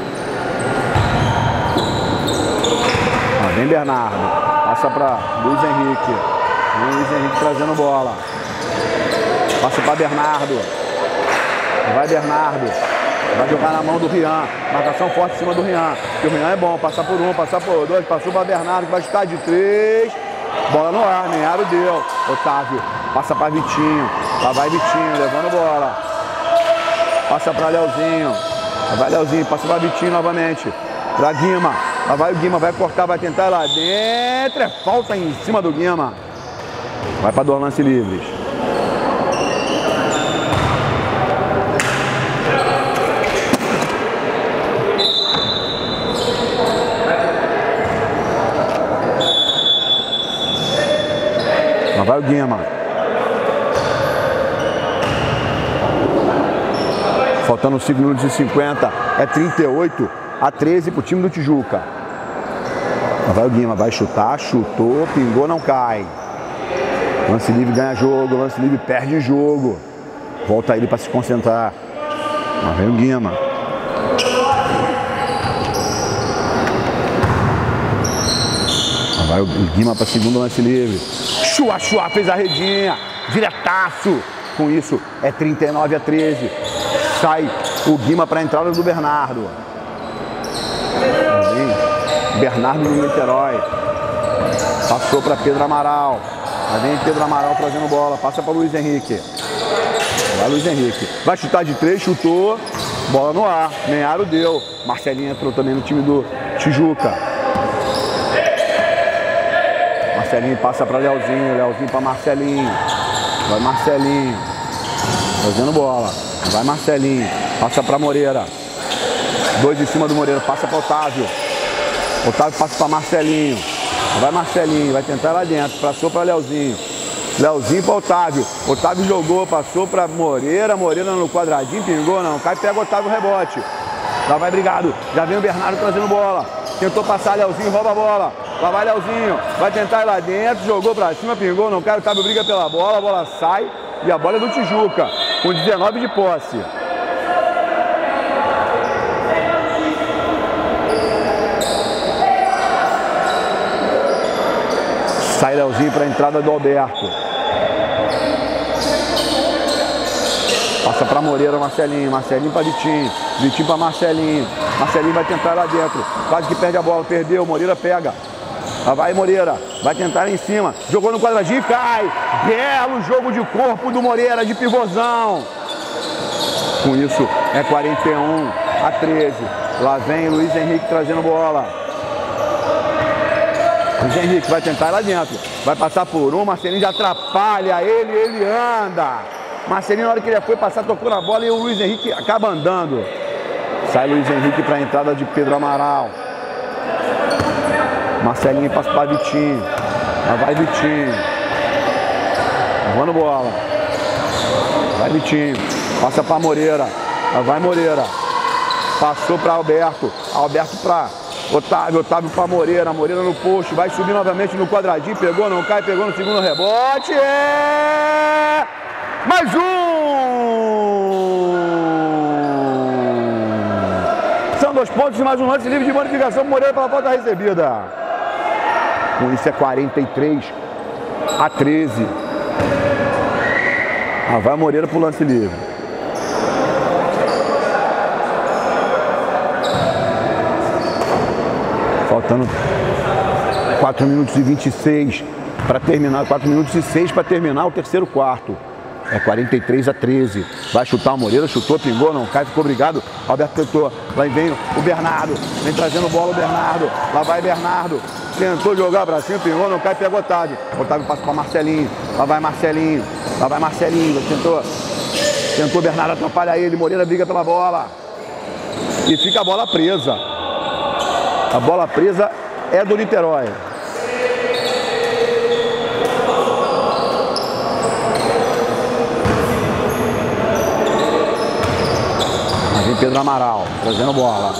Lá vem Bernardo. Passa para Luiz Henrique. Luiz Henrique trazendo bola. Passa para Bernardo. Vai Bernardo. Vai jogar na mão do Rian. Marcação forte em cima do Rian. Porque o Rian é bom. Passar por um, passar por dois. Passou para Bernardo, que vai chutar de três. Bola no ar, nem aro deu. Otávio. Passa para Vitinho. Lá vai Vitinho, levando bola. Passa para Léozinho. Lá vai Léozinho. Passa para Vitinho novamente. Para Guima. Lá vai o Guima. Vai cortar, vai tentar lá dentro. É falta em cima do Guima. Vai para dois lances livres. Lá vai o Guima. Faltando cinco minutos e cinquenta. É trinta e oito a treze pro time do Tijuca. Vai o Guima, vai chutar, chutou, pingou, não cai. Lance livre ganha jogo, lance livre perde jogo. Volta ele para se concentrar. Lá vem o Guima. Lá vai o Guima para segundo lance livre. Chua, chua, fez a redinha. Diretaço. Com isso é trinta e nove a treze. Sai o Guima para a entrada do Bernardo. Vem Bernardo do Niterói. Passou para Pedro Amaral. Aí vem Pedro Amaral trazendo bola. Passa para Luiz Henrique. Vai Luiz Henrique. Vai chutar de três, chutou. Bola no ar. Nem aro deu. Marcelinho entrou também no time do Tijuca. Marcelinho passa para Leozinho. Leozinho para Marcelinho. Vai Marcelinho. Fazendo bola. Vai Marcelinho. Passa para Moreira. Dois em cima do Moreira. Passa para Otávio. Otávio passa para Marcelinho. Vai Marcelinho. Vai tentar lá dentro. Passou para Leozinho. Leozinho para Otávio. Otávio jogou. Passou para Moreira. Moreira no quadradinho. Pingou. Não. Cai, pega Otávio, rebote. Lá vai Brigado. Já vem o Bernardo trazendo bola. Tentou passar Leozinho. Rouba a bola. Lá vai Leozinho. Vai tentar ir lá dentro. Jogou para cima. Pingou. Não cai. Otávio briga pela bola. A bola sai. E a bola é do Tijuca. Com dezenove de posse. Sai Leozinho para a entrada do Alberto. Passa para Moreira, Marcelinho. Marcelinho para Vitinho. Vitinho para Marcelinho. Marcelinho vai tentar lá dentro. Quase que perde a bola. Perdeu. Moreira pega. Lá vai Moreira. Vai tentar lá em cima. Jogou no quadradinho e cai. Belo jogo de corpo do Moreira, de pivôzão. Com isso é quarenta e um a treze. Lá vem Luiz Henrique trazendo bola. Luiz Henrique vai tentar ir lá dentro. Vai passar por um. Marcelinho já atrapalha ele. Ele anda. Marcelinho, na hora que ele foi passar, tocou na bola e o Luiz Henrique acaba andando. Sai Luiz Henrique para a entrada de Pedro Amaral. Marcelinho passa para Vitinho. Lá vai Vitinho. Levando bola. Vai Vitinho. Passa para Moreira. Lá vai Moreira. Passou para Alberto. Alberto para Otávio. Otávio para Moreira. Moreira no post. Vai subir novamente no quadradinho. Pegou, não cai. Pegou no segundo rebote. É... Mais um! São dois pontos e mais um lance livre de bonificação. Moreira pela falta recebida. Com isso é quarenta e três a treze. Ah, vai Moreira pro lance livre. Faltando quatro minutos e vinte e seis para terminar. quatro minutos e seis para terminar o terceiro quarto. É quarenta e três a treze. Vai chutar o Moreira, chutou, pingou, não cai, ficou obrigado. Alberto tentou. Lá vem o Bernardo. Vem trazendo bola o Bernardo. Lá vai Bernardo. Tentou jogar pra cima, pingou, não cai, pega o Otávio. Otávio passa para Marcelinho. Lá vai Marcelinho. Lá vai Marcelinho. Tentou. Tentou Bernardo, atrapalha ele. Moreira briga pela bola. E fica a bola presa. A bola presa é do Niterói. Pedro Amaral, trazendo bola.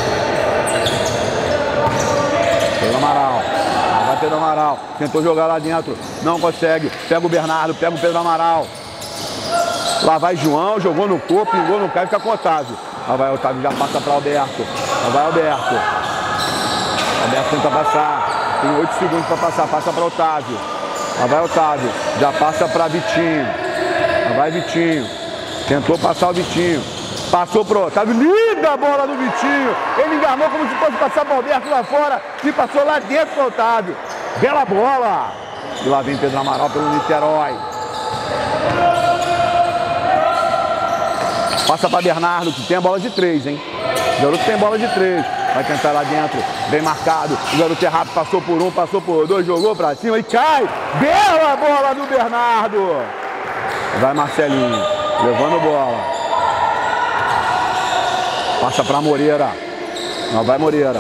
Pedro Amaral. Vai Pedro Amaral. Tentou jogar lá dentro. Não consegue. Pega o Bernardo, pega o Pedro Amaral. Lá vai João, jogou no corpo, pingou no cai, fica com o Otávio. Lá vai o Otávio, já passa para Alberto. Lá vai Alberto. Alberto tenta passar. Tem oito segundos para passar. Passa para Otávio. Lá vai Otávio. Já passa para Vitinho. Lá vai Vitinho. Tentou passar o Vitinho. Passou pro Otávio, linda a bola do Vitinho. Ele enganou como se fosse passar para o Alberto lá fora e passou lá dentro pro Otávio. Bela bola. E lá vem Pedro Amaral pelo Niterói. Passa para Bernardo, que tem a bola de três, hein? O garoto tem bola de três. Vai tentar lá dentro, bem marcado. O garoto é rápido, passou por um, passou por dois, jogou para cima e cai. Bela bola do Bernardo. Vai Marcelinho, levando bola. Passa para Moreira. Não vai Moreira.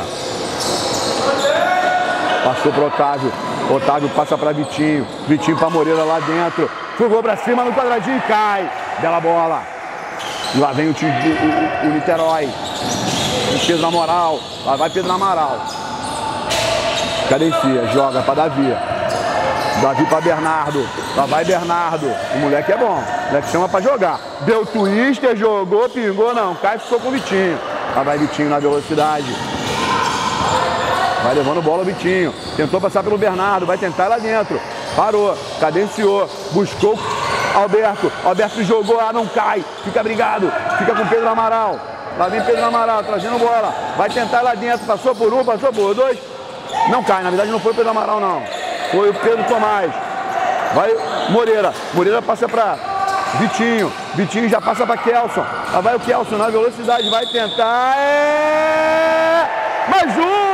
Passou para Otávio. Otávio passa para Vitinho. Vitinho para Moreira lá dentro. Jogou para cima no quadradinho e cai. Bela bola. E lá vem o, time, o, o, o Niterói. O Pedro Amaral. Lá vai Pedro Amaral. Cadencia, joga para Davi. Davi para Bernardo. Lá vai Bernardo. O moleque é bom. O moleque chama para jogar. Deu twister, jogou, pingou, não. Cai, ficou com o Vitinho. Lá vai Vitinho na velocidade. Vai levando bola o Vitinho. Tentou passar pelo Bernardo. Vai tentar lá dentro. Parou. Cadenciou. Buscou Alberto. Alberto jogou. Ah, não cai. Fica brigado. Fica com Pedro Amaral. Lá vem Pedro Amaral trazendo bola. Vai tentar lá dentro. Passou por um, passou por dois. Não cai. Na verdade não foi o Pedro Amaral, não. Foi o Pedro Tomás. Vai Moreira. Moreira passa para Vitinho. Vitinho já passa para Kelson. Lá vai o Kelson na velocidade. Vai tentar. É... Mais um!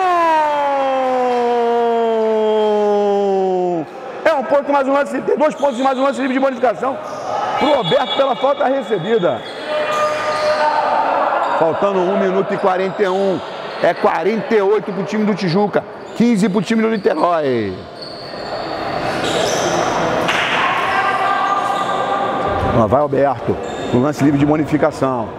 É um ponto mais um lance. Tem dois pontos e mais um lance livre de bonificação pro Roberto pela falta recebida. Faltando um minuto e quarenta e um. É quarenta e oito pro time do Tijuca. quinze pro time do Niterói. Lá vai Alberto, no lance livre de bonificação.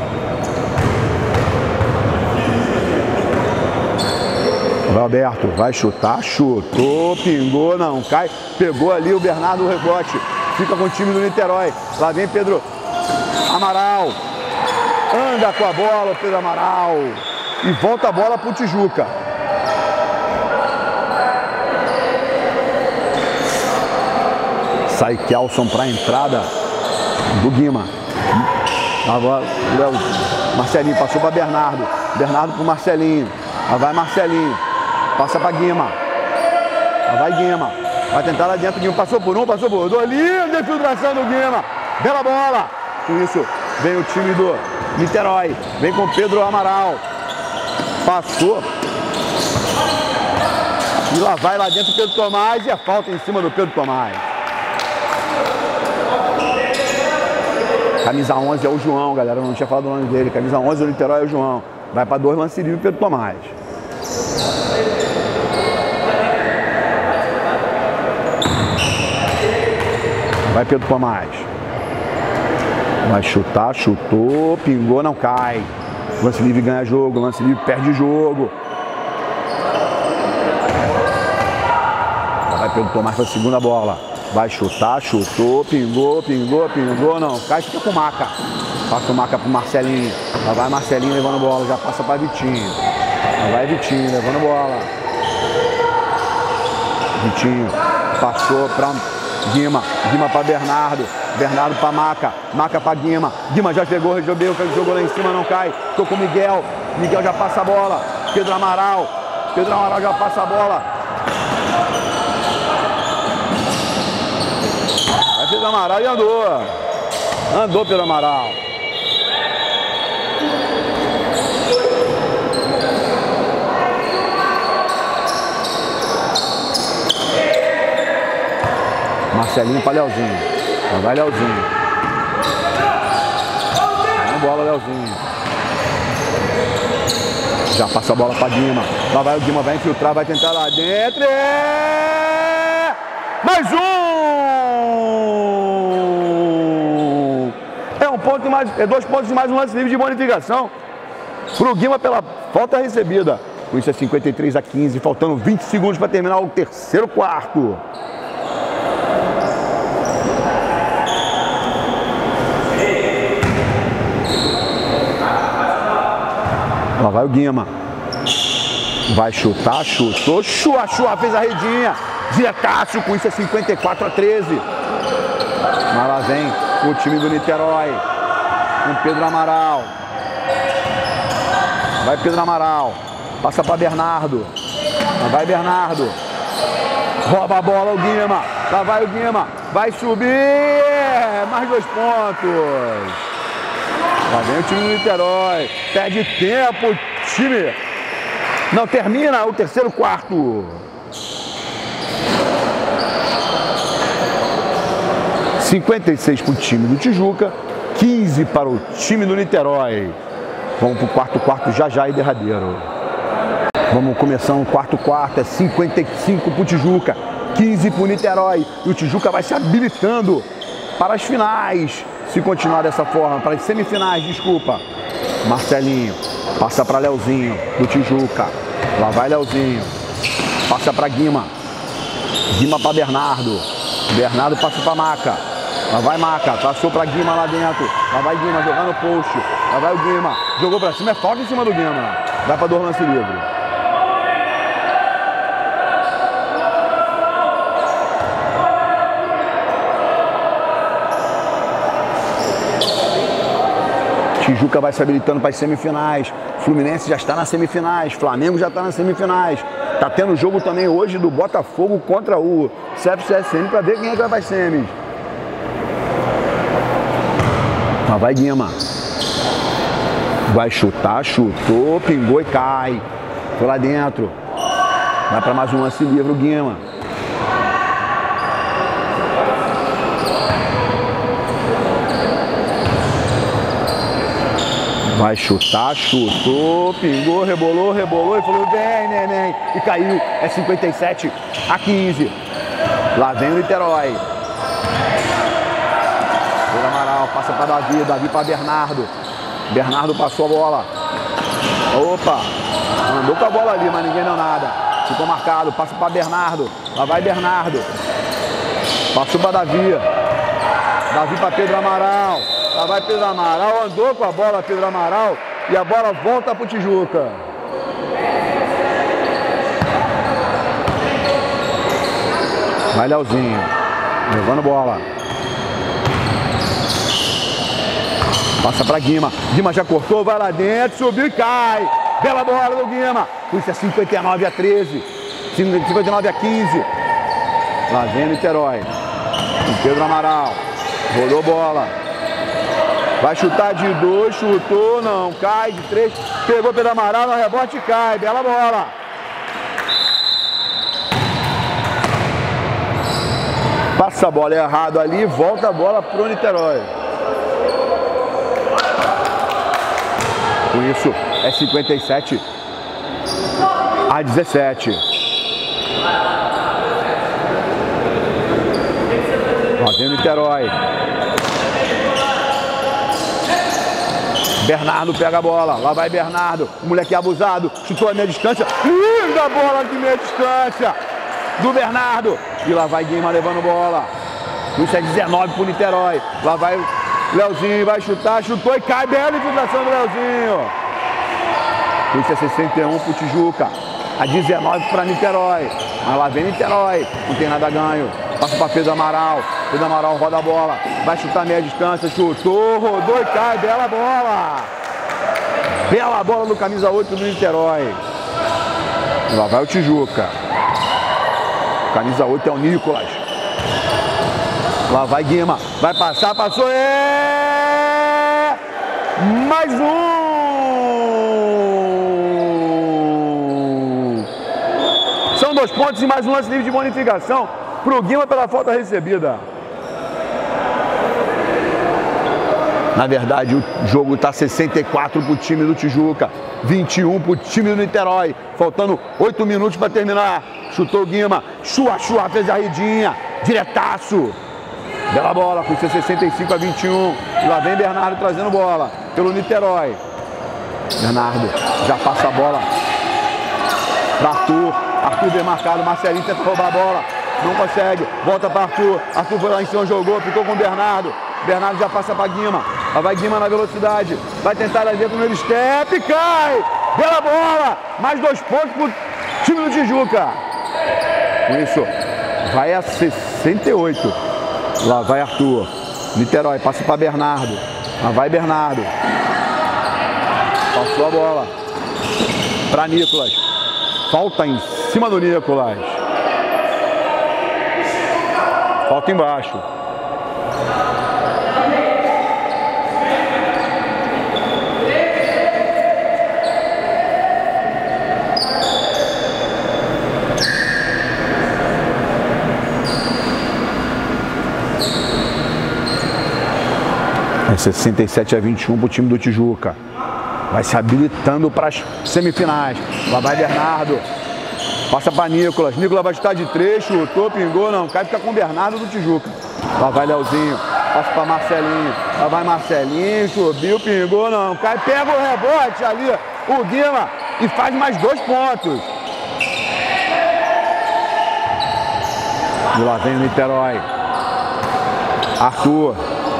Vai Alberto, vai chutar, chutou, pingou, não cai. Pegou ali o Bernardo, o rebote. Fica com o time do Niterói. Lá vem Pedro Amaral. Anda com a bola o Pedro Amaral. E volta a bola pro Tijuca. Sai Kelson para a entrada do Guima. Agora o Marcelinho passou para Bernardo. Bernardo para o Marcelinho. Lá vai Marcelinho. Passa para Guima. Lá vai Guima. Vai tentar lá dentro. Guima passou por um, passou por dois. Linda infiltração do Guima. Bela bola. Com isso vem o time do Niterói. Vem com Pedro Amaral. Passou. E lá vai lá dentro o Pedro Tomás. E a falta em cima do Pedro Tomás. Camisa onze é o João, galera. Eu não tinha falado o nome dele. Camisa onze do Niterói é o João. Vai para dois lance livre Pedro Tomás. Vai Pedro Tomás. Vai chutar, chutou, pingou, não cai. Lance livre ganha jogo, lance livre perde jogo. Vai Pedro Tomás para a segunda bola. Vai chutar, chutou, pingou, pingou, pingou, não cai, fica com o Maca. Passa o Maca pro Marcelinho. Lá vai Marcelinho levando bola, já passa para Vitinho. Lá vai Vitinho levando bola. Vitinho passou para Guima. Guima para Bernardo. Bernardo para Maca. Maca para Guima. Guima já pegou, jogou, jogou lá em cima, não cai. Tocou com Miguel. Miguel já passa a bola. Pedro Amaral. Pedro Amaral já passa a bola. Vai Pedro Amaral e andou. Andou Pedro Amaral. Marcelinho para Leozinho. Lá vai Leozinho. Vai bola, Leozinho. Já passa a bola para Guima. Lá vai o Guima, vai infiltrar, vai tentar lá dentro. É... Mais um! É um ponto mais, é dois pontos e mais um lance livre de bonificação pro Guima pela falta recebida. Com isso é cinquenta e três a quinze, faltando vinte segundos para terminar o terceiro quarto. Lá vai o Guima. Vai chutar, chutou. Chua, chua, fez a redinha. Diretaço, com isso é cinquenta e quatro a treze. Mas lá vem o time do Niterói. Com Pedro Amaral. Vai Pedro Amaral. Passa para Bernardo. Lá vai Bernardo. Rouba a bola o Guima. Lá vai o Guima. Vai subir. Mais dois pontos. Lá vem o time do Niterói. Perde tempo o time. Não termina o terceiro quarto. cinquenta e seis para o time do Tijuca. quinze para o time do Niterói. Vamos para o quarto quarto já já e derradeiro. Vamos começar o quarto quarto. É cinquenta e cinco para o Tijuca. quinze para o Niterói. E o Tijuca vai se habilitando para as finais. Se continuar dessa forma, para as semifinais, desculpa. Marcelinho, passa para Leozinho, do Tijuca. Lá vai Leozinho. Passa para Guima. Guima para Bernardo. Bernardo passa para Maca. Lá vai Maca, passou para Guima lá dentro. Lá vai Guima jogando post. Lá vai o Guima. Jogou para cima, é falta em cima do Guima. Vai para dois lance livre. Tijuca vai se habilitando para as semifinais. Fluminense já está nas semifinais. Flamengo já está nas semifinais. Tá tendo jogo também hoje do Botafogo contra o C F C S M para ver quem é que vai para as semis. Lá vai Guima. Vai chutar, chutou, pingou e cai. Foi lá dentro. Vai para mais um lance livre o Guima. Vai chutar, chutou, pingou, rebolou, rebolou e falou, vem, neném. E caiu. É cinquenta e sete a quinze. Lá vem o Niterói. Pedro Amaral passa para Davi, Davi para Bernardo. Bernardo passou a bola. Opa, andou com a bola ali, mas ninguém deu nada. Ficou marcado, passa para Bernardo. Lá vai Bernardo. Passou para Davi. Davi para Pedro Amaral. Lá vai Pedro Amaral, andou com a bola Pedro Amaral e a bola volta para o Tijuca. Vai Leozinho, levando bola. Passa para Guima. Guima já cortou, vai lá dentro, subiu e cai. Bela bola do Guima. Isso é cinquenta e nove a treze. cinquenta e nove a quinze. Lá vem o Niterói. O Pedro Amaral. Rolou bola. Vai chutar de dois, chutou, não, cai de três, pegou Pedro Amaral, no rebote e cai, bela bola. Passa a bola errado ali, volta a bola pro Niterói. Com isso, é cinquenta e sete a dezessete. Lá vem o Niterói. Bernardo pega a bola, lá vai Bernardo, o moleque abusado, chutou a meia distância, linda bola de meia distância do Bernardo, e lá vai Guima levando bola, isso é dezenove pro Niterói, lá vai Leozinho, vai chutar, chutou e cai, bela infiltração do Leozinho, isso é sessenta e um pro Tijuca, a dezenove para Niterói, mas lá vem Niterói, não tem nada ganho, passa para Pedro Amaral, Pedro Amaral roda a bola, vai chutar meia distância, chutou, rodou e cai, bela bola! Bela bola no camisa oito do Niterói. Lá vai o Tijuca. Camisa oito é o Nicolas. Lá vai Guima, vai passar, passou, é... Mais um! São dois pontos e mais um lance livre de bonificação pro Guima pela falta recebida. Na verdade, o jogo está sessenta e quatro para o time do Tijuca, vinte e um para o time do Niterói. Faltando oito minutos para terminar. Chutou o Guima, chua, chua, fez a ridinha, diretaço. Bela bola, com sessenta e cinco a vinte e um. E lá vem Bernardo trazendo bola pelo Niterói. Bernardo já passa a bola para Arthur. Arthur bem marcado, Marcelinho tenta roubar a bola. Não consegue, volta para Arthur. Arthur foi lá em cima, jogou, ficou com o Bernardo. Bernardo já passa para Guima. Lá vai Guima na velocidade. Vai tentar lá dentro no step. Cai! Bela bola! Mais dois pontos pro time do Tijuca. Com isso, vai a sessenta e oito. Lá vai Arthur. Niterói passa para Bernardo. Lá vai Bernardo. Passou a bola para Nicolas. Falta em cima do Nicolas. Falta embaixo. É sessenta e sete a vinte e um para o time do Tijuca. Vai se habilitando para as semifinais. Lá vai Bernardo. Passa para Nicolas. Nicolas vai chutar de três, chutou, pingou, não cai, fica com o Bernardo do Tijuca. Lá vai Leozinho. Passa pra Marcelinho. Lá vai Marcelinho, subiu, pingou, não cai. Pega o rebote ali, o Guima, e faz mais dois pontos. E lá vem o Niterói. Arthur.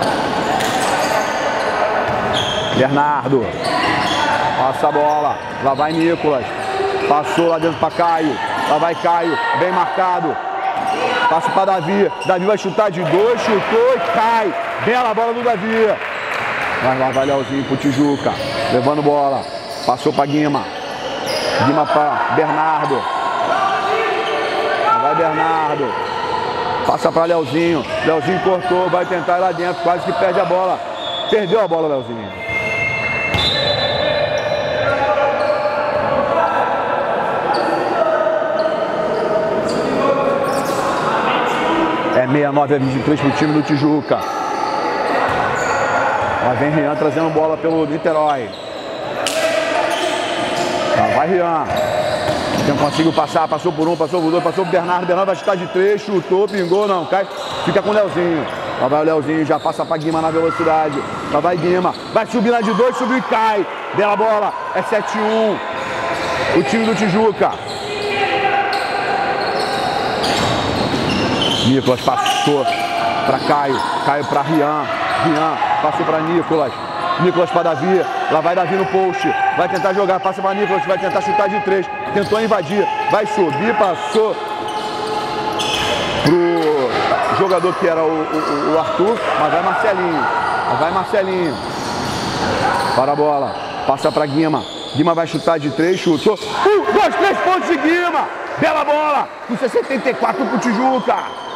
Bernardo. Passa a bola. Lá vai Nicolas. Passou lá dentro para Caio. Lá vai Caio. Bem marcado. Passa para Davi. Davi vai chutar de dois. Chutou e cai. Bela bola do Davi. Mas lá vai Leozinho pro Tijuca. Levando bola. Passou para Guima. Guima para Bernardo. Lá vai Bernardo. Passa para Leozinho. Leozinho cortou. Vai tentar ir lá dentro. Quase que perde a bola. Perdeu a bola, Leozinho. É sessenta e nove a vinte e três para o time do Tijuca. Lá vem Rian trazendo bola pelo Niterói. Lá vai Rian. Não conseguiu passar, passou por um, passou por dois, passou por Bernardo. Bernardo vai chutar de três, chutou, pingou, não cai. Fica com o Leozinho. Lá vai o Leozinho, já passa para Guima na velocidade. Lá vai Guima. Vai subir lá de dois, subiu e cai. Bela bola. É sete a um. O time do Tijuca. Nicolas passou para Caio. Caio para Rian. Rian passou para Nicolas. Nicolas para Davi. Lá vai Davi no post. Vai tentar jogar. Passa para Nicolas. Vai tentar chutar de três. Tentou invadir. Vai subir. Passou pro jogador que era o, o, o Arthur. Mas vai Marcelinho. Mas vai Marcelinho. Para a bola. Passa para Guima. Guima vai chutar de três. Chutou. Um, dois, três pontos de Guima. Bela bola. Com setenta e quatro para o Tijuca.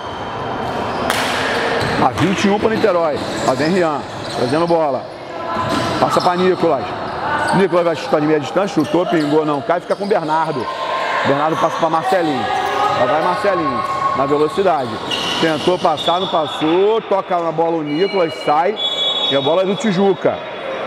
A vinte e um para o Niterói. Lá vem Rian, trazendo bola. Passa para Nicolas. Nicolas vai chutar de meia distância, chutou, pingou, não cai, fica com o Bernardo. Bernardo passa para Marcelinho. Lá vai Marcelinho, na velocidade. Tentou passar, não passou. Toca na bola o Nicolas, sai. E a bola é do Tijuca.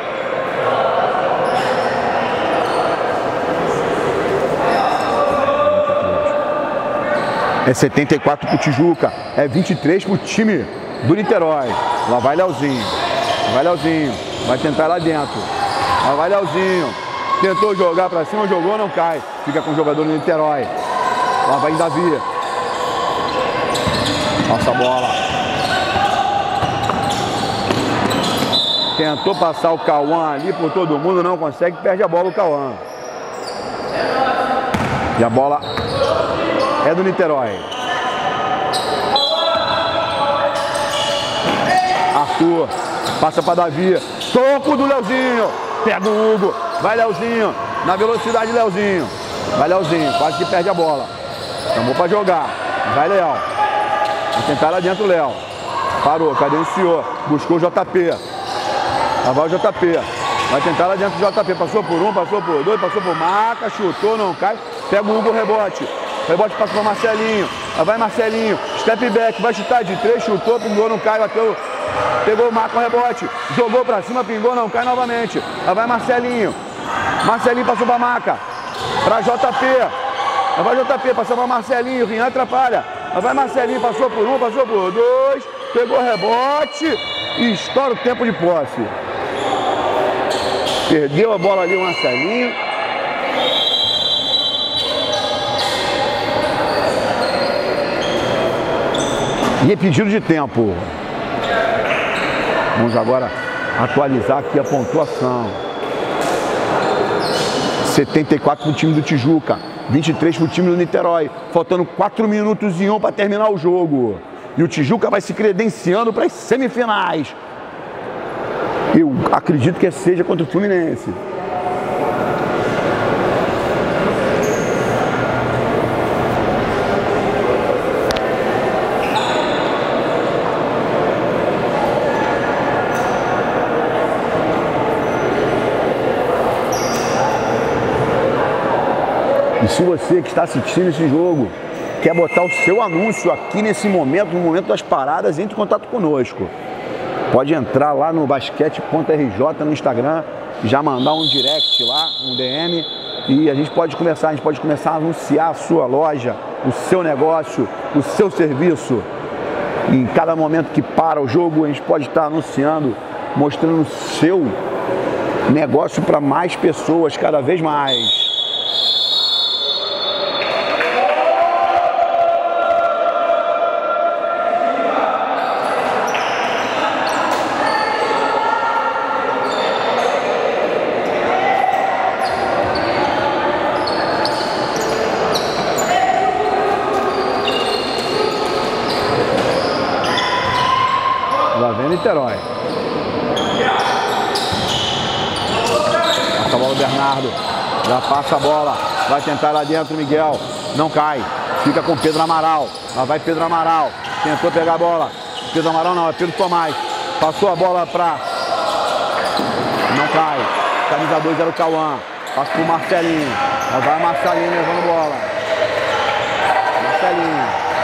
É setenta e quatro para o Tijuca. É vinte e três para o time do Niterói. Lá vai Leozinho. Lá vai Leozinho. Vai tentar lá dentro. Lá vai Leozinho. Tentou jogar para cima, jogou, não cai. Fica com o jogador do Niterói. Lá vai Davi. Passa a bola. Tentou passar o Cauã ali por todo mundo, não consegue, perde a bola o Cauã. E a bola é do Niterói. Arthur, passa para Davi. Toco do Leozinho. Pega o Hugo. Vai Leozinho. Na velocidade Leozinho. Vai Leozinho. Quase que perde a bola. Chamou para jogar. Vai Léo. Vai tentar lá dentro o Léo. Parou, cadenciou. Buscou o J P. Lá vai o J P. Vai tentar lá dentro do J P. Passou por um, passou por dois, passou por Maca. Chutou, não cai. Pega o Hugo, rebote. Rebote passa para Marcelinho. Lá vai Marcelinho. Step back. Vai chutar de três. Chutou, pingou, não cai. Bateu. Pegou o Marco com rebote. Jogou para cima, pingou, não cai novamente. Lá vai Marcelinho. Marcelinho passou para Maca. Para J P. Lá vai J P. Passou para Marcelinho. Rian atrapalha. Lá vai Marcelinho. Passou por um, passou por dois. Pegou rebote. E estoura o tempo de posse. Perdeu a bola ali o Marcelinho. E é pedido de tempo. Vamos agora atualizar aqui a pontuação. setenta e quatro para o time do Tijuca. vinte e três para o time do Niterói. Faltando quatro minutos e um para terminar o jogo. E o Tijuca vai se credenciando para as semifinais. Eu acredito que seja contra o Fluminense. E se você que está assistindo esse jogo quer botar o seu anúncio aqui nesse momento, no momento das paradas, entre em contato conosco. Pode entrar lá no basquete ponto R J no Instagram, já mandar um direct lá, um D M, e a gente pode começar, a gente pode começar a anunciar a sua loja, o seu negócio, o seu serviço. em cada momento que para o jogo, a gente pode estar anunciando, mostrando o seu negócio para mais pessoas, cada vez mais. Lá vem Niterói. Passa a bola o Bernardo. Já passa a bola. Vai tentar lá dentro o Miguel. Não cai. Fica com Pedro Amaral. Lá vai Pedro Amaral. Tentou pegar a bola. Pedro Amaral não, é Pedro Tomás. Passou a bola para... Não cai. Camisa dois era o Cauã. Passa pro Marcelinho. Lá vai Marcelinho levando bola. Marcelinho.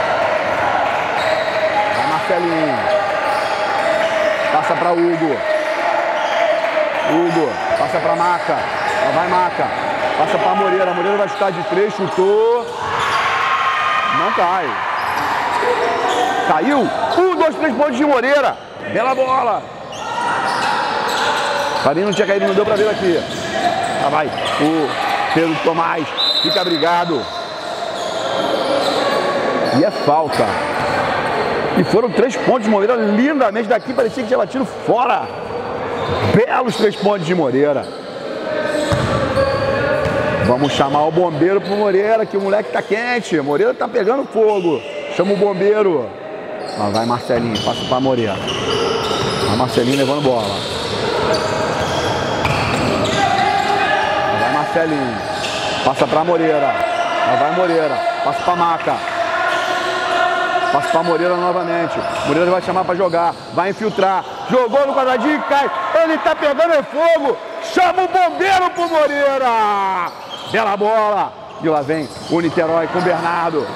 Vai Marcelinho. Passa para Hugo. Hugo. Passa para Maca. Lá vai Maca. Passa para Moreira. Moreira vai chutar de três. Chutou. Não cai. Caiu. Um, dois, três pontos de Moreira. Bela bola. Farinho não tinha caído, não deu para ver aqui. Lá vai o Pedro Tomás. Fica brigado. E é falta. E foram três pontos de Moreira lindamente daqui. Parecia que tinha batido fora. Belos três pontos de Moreira. Vamos chamar o bombeiro pro Moreira, que o moleque tá quente. Moreira tá pegando fogo. Chama o bombeiro. Lá vai Marcelinho, passa pra Moreira. Vai Marcelinho levando bola. Lá vai Marcelinho. Passa pra Moreira. Lá vai Moreira. Passa pra Maca. Passa pra Moreira novamente. Moreira vai chamar pra jogar. Vai infiltrar. Jogou no quadradinho e cai. Ele tá pegando é fogo. Chama o bombeiro pro Moreira. Bela bola. E lá vem o Niterói com o Bernardo.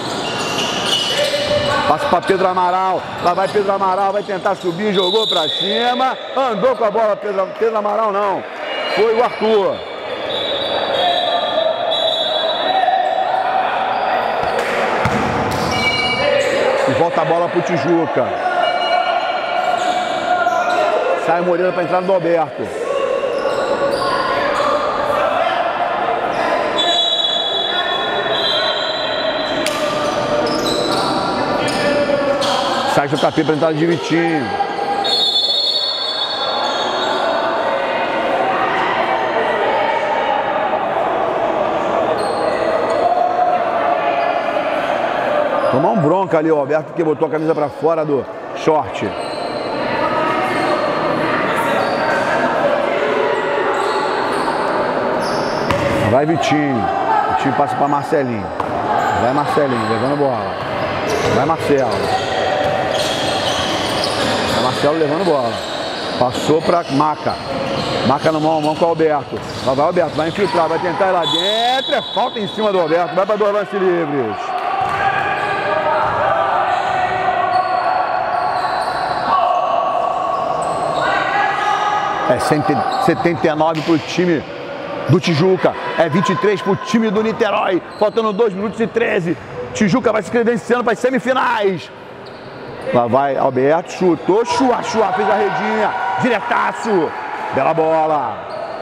Passa para Pedro Amaral. Lá vai Pedro Amaral. Vai tentar subir. Jogou para cima. Andou com a bola. Pedro, Pedro Amaral não. Foi o Arthur. E volta a bola para o Tijuca. Sai o Moreira para entrar no do Alberto. Sai o J P para entrar de Vitinho. Tomar um bronca ali, o Alberto, porque botou a camisa para fora do short. Vai Vitinho. Vitinho passa para Marcelinho. Vai Marcelinho, levando bola. Vai Marcelo. Vai Marcelo levando bola. Passou para Maca. Maca no mão, mão com o Alberto. Lá vai o Alberto, vai infiltrar, vai tentar ir lá dentro. É falta em cima do Alberto. Vai para dois lances livres. É setenta e nove para o time do Tijuca. É vinte e três para o time do Niterói. Faltando dois minutos e treze. Tijuca vai se credenciando para as semifinais. Lá vai Alberto, chutou, chua, chua, fez a redinha. Diretaço. Bela bola.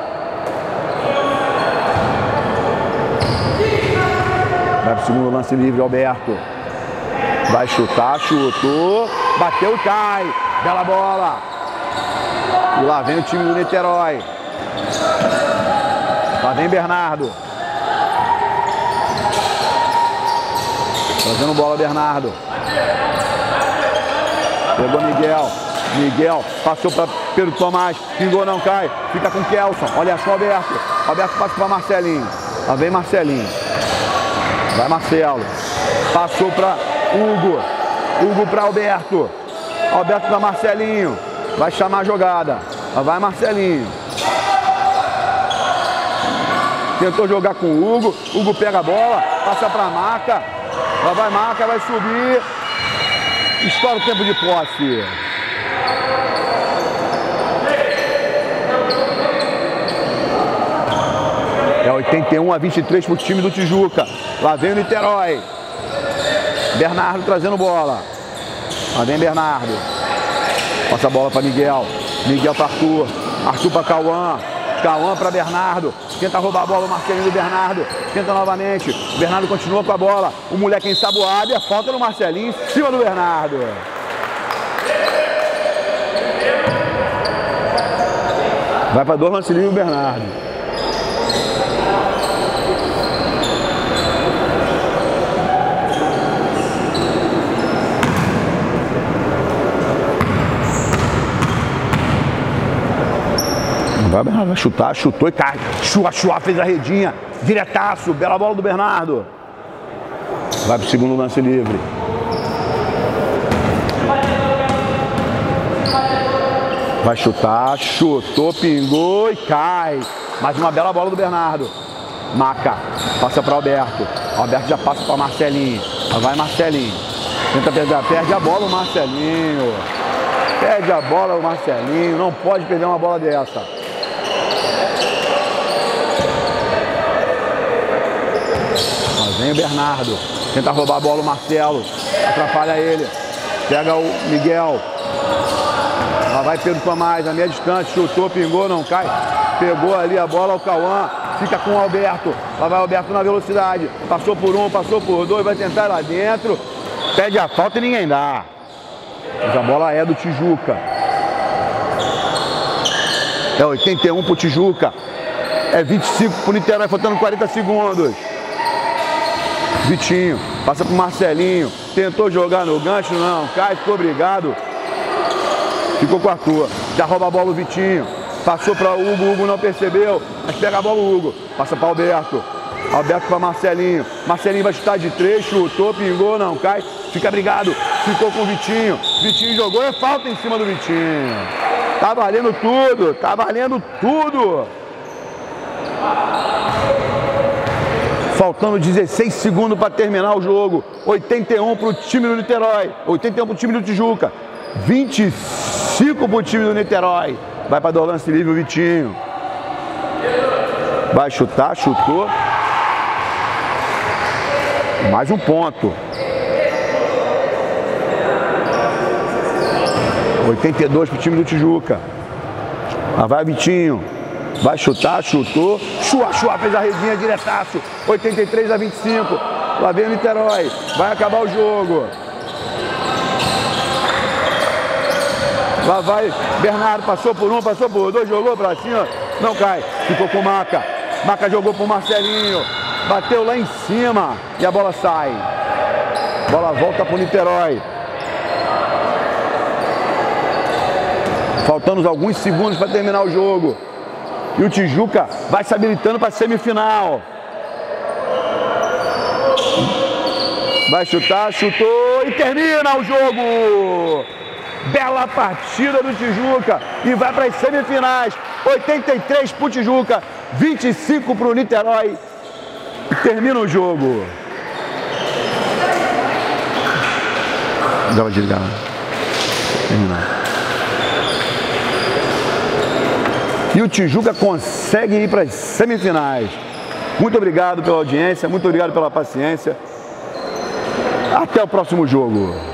Vai para o segundo lance livre, Alberto. Vai chutar, chutou. Bateu e cai. Bela bola. E lá vem o time do Niterói. Lá vem Bernardo. Fazendo bola Bernardo. Pegou Miguel. Miguel passou para Pedro Tomás. Pingou, não cai. Fica com Kelson. Olha só o Alberto. Alberto passa para Marcelinho. Lá vem Marcelinho. Vai Marcelo. Passou para Hugo. Hugo para Alberto. Alberto para Marcelinho. Vai chamar a jogada. Lá vai Marcelinho. Tentou jogar com o Hugo. Hugo pega a bola. Passa para Maca. Lá vai Maca. Vai subir. Estoura o tempo de posse. É oitenta e um a vinte e três para o time do Tijuca. Lá vem o Niterói. Bernardo trazendo bola. Lá vem Bernardo. Passa a bola para Miguel. Miguel para Arthur. Arthur para Cauã. Cauã para Bernardo. Tenta roubar a bola o Marcelinho do Bernardo. Tenta novamente. O Bernardo continua com a bola. O moleque ensaboado. E a falta no Marcelinho em cima do Bernardo. Vai para dois Marcelinho e o Bernardo. Vai, Bernardo vai chutar, chutou e cai. Chua, chua, fez a redinha. Diretaço, bela bola do Bernardo. Vai pro segundo lance livre. Vai chutar, chutou, pingou e cai. Mais uma bela bola do Bernardo. Maca, passa para Alberto. Alberto já passa para Marcelinho. Vai Marcelinho. Tenta perder, perde a bola o Marcelinho. Perde a bola o Marcelinho. Não pode perder uma bola dessa. Vem o Bernardo, tenta roubar a bola o Marcelo, atrapalha ele, pega o Miguel, lá vai Pedro Tomás, a meia distância, chutou, pingou, não cai, pegou ali a bola o Cauã, fica com o Alberto, lá vai o Alberto na velocidade, passou por um, passou por dois, vai tentar lá dentro, pede a falta e ninguém dá, mas a bola é do Tijuca, é oitenta e um pro Tijuca, é vinte e cinco pro Niterói, faltando quarenta segundos. Vitinho, passa pro Marcelinho, tentou jogar no gancho, não, cai, ficou obrigado. Ficou com a Arthur, já rouba a bola o Vitinho, passou para o Hugo, o Hugo não percebeu, mas pega a bola o Hugo, passa para Alberto, Alberto para Marcelinho, Marcelinho vai chutar de três, chutou, pingou, não cai, fica brigado, ficou com o Vitinho, Vitinho jogou, é falta em cima do Vitinho. Tá valendo tudo, tá valendo tudo. Faltando dezesseis segundos para terminar o jogo. oitenta e um para o time do Niterói. oitenta e um para o time do Tijuca. vinte e cinco para o time do Niterói. Vai para o lance livre o Vitinho. Vai chutar, chutou. Mais um ponto. oitenta e dois para o time do Tijuca. Lá vai Vitinho. Vai chutar, chutou, chua, chua, fez a redinha diretaço, oitenta e três a vinte e cinco, lá vem o Niterói, vai acabar o jogo. Lá vai Bernardo, passou por um, passou por dois, jogou pra cima, não cai, ficou com o Maca, Maca jogou pro Marcelinho, bateu lá em cima e a bola sai. Bola volta pro Niterói. Faltando alguns segundos para terminar o jogo. E o Tijuca vai se habilitando para a semifinal. Vai chutar, chutou e termina o jogo. Bela partida do Tijuca e vai para as semifinais. oitenta e três para o Tijuca, vinte e cinco para o Niterói. E termina o jogo. Dá pra desligar. Terminar. E o Tijuca consegue ir para as semifinais. Muito obrigado pela audiência, muito obrigado pela paciência. Até o próximo jogo.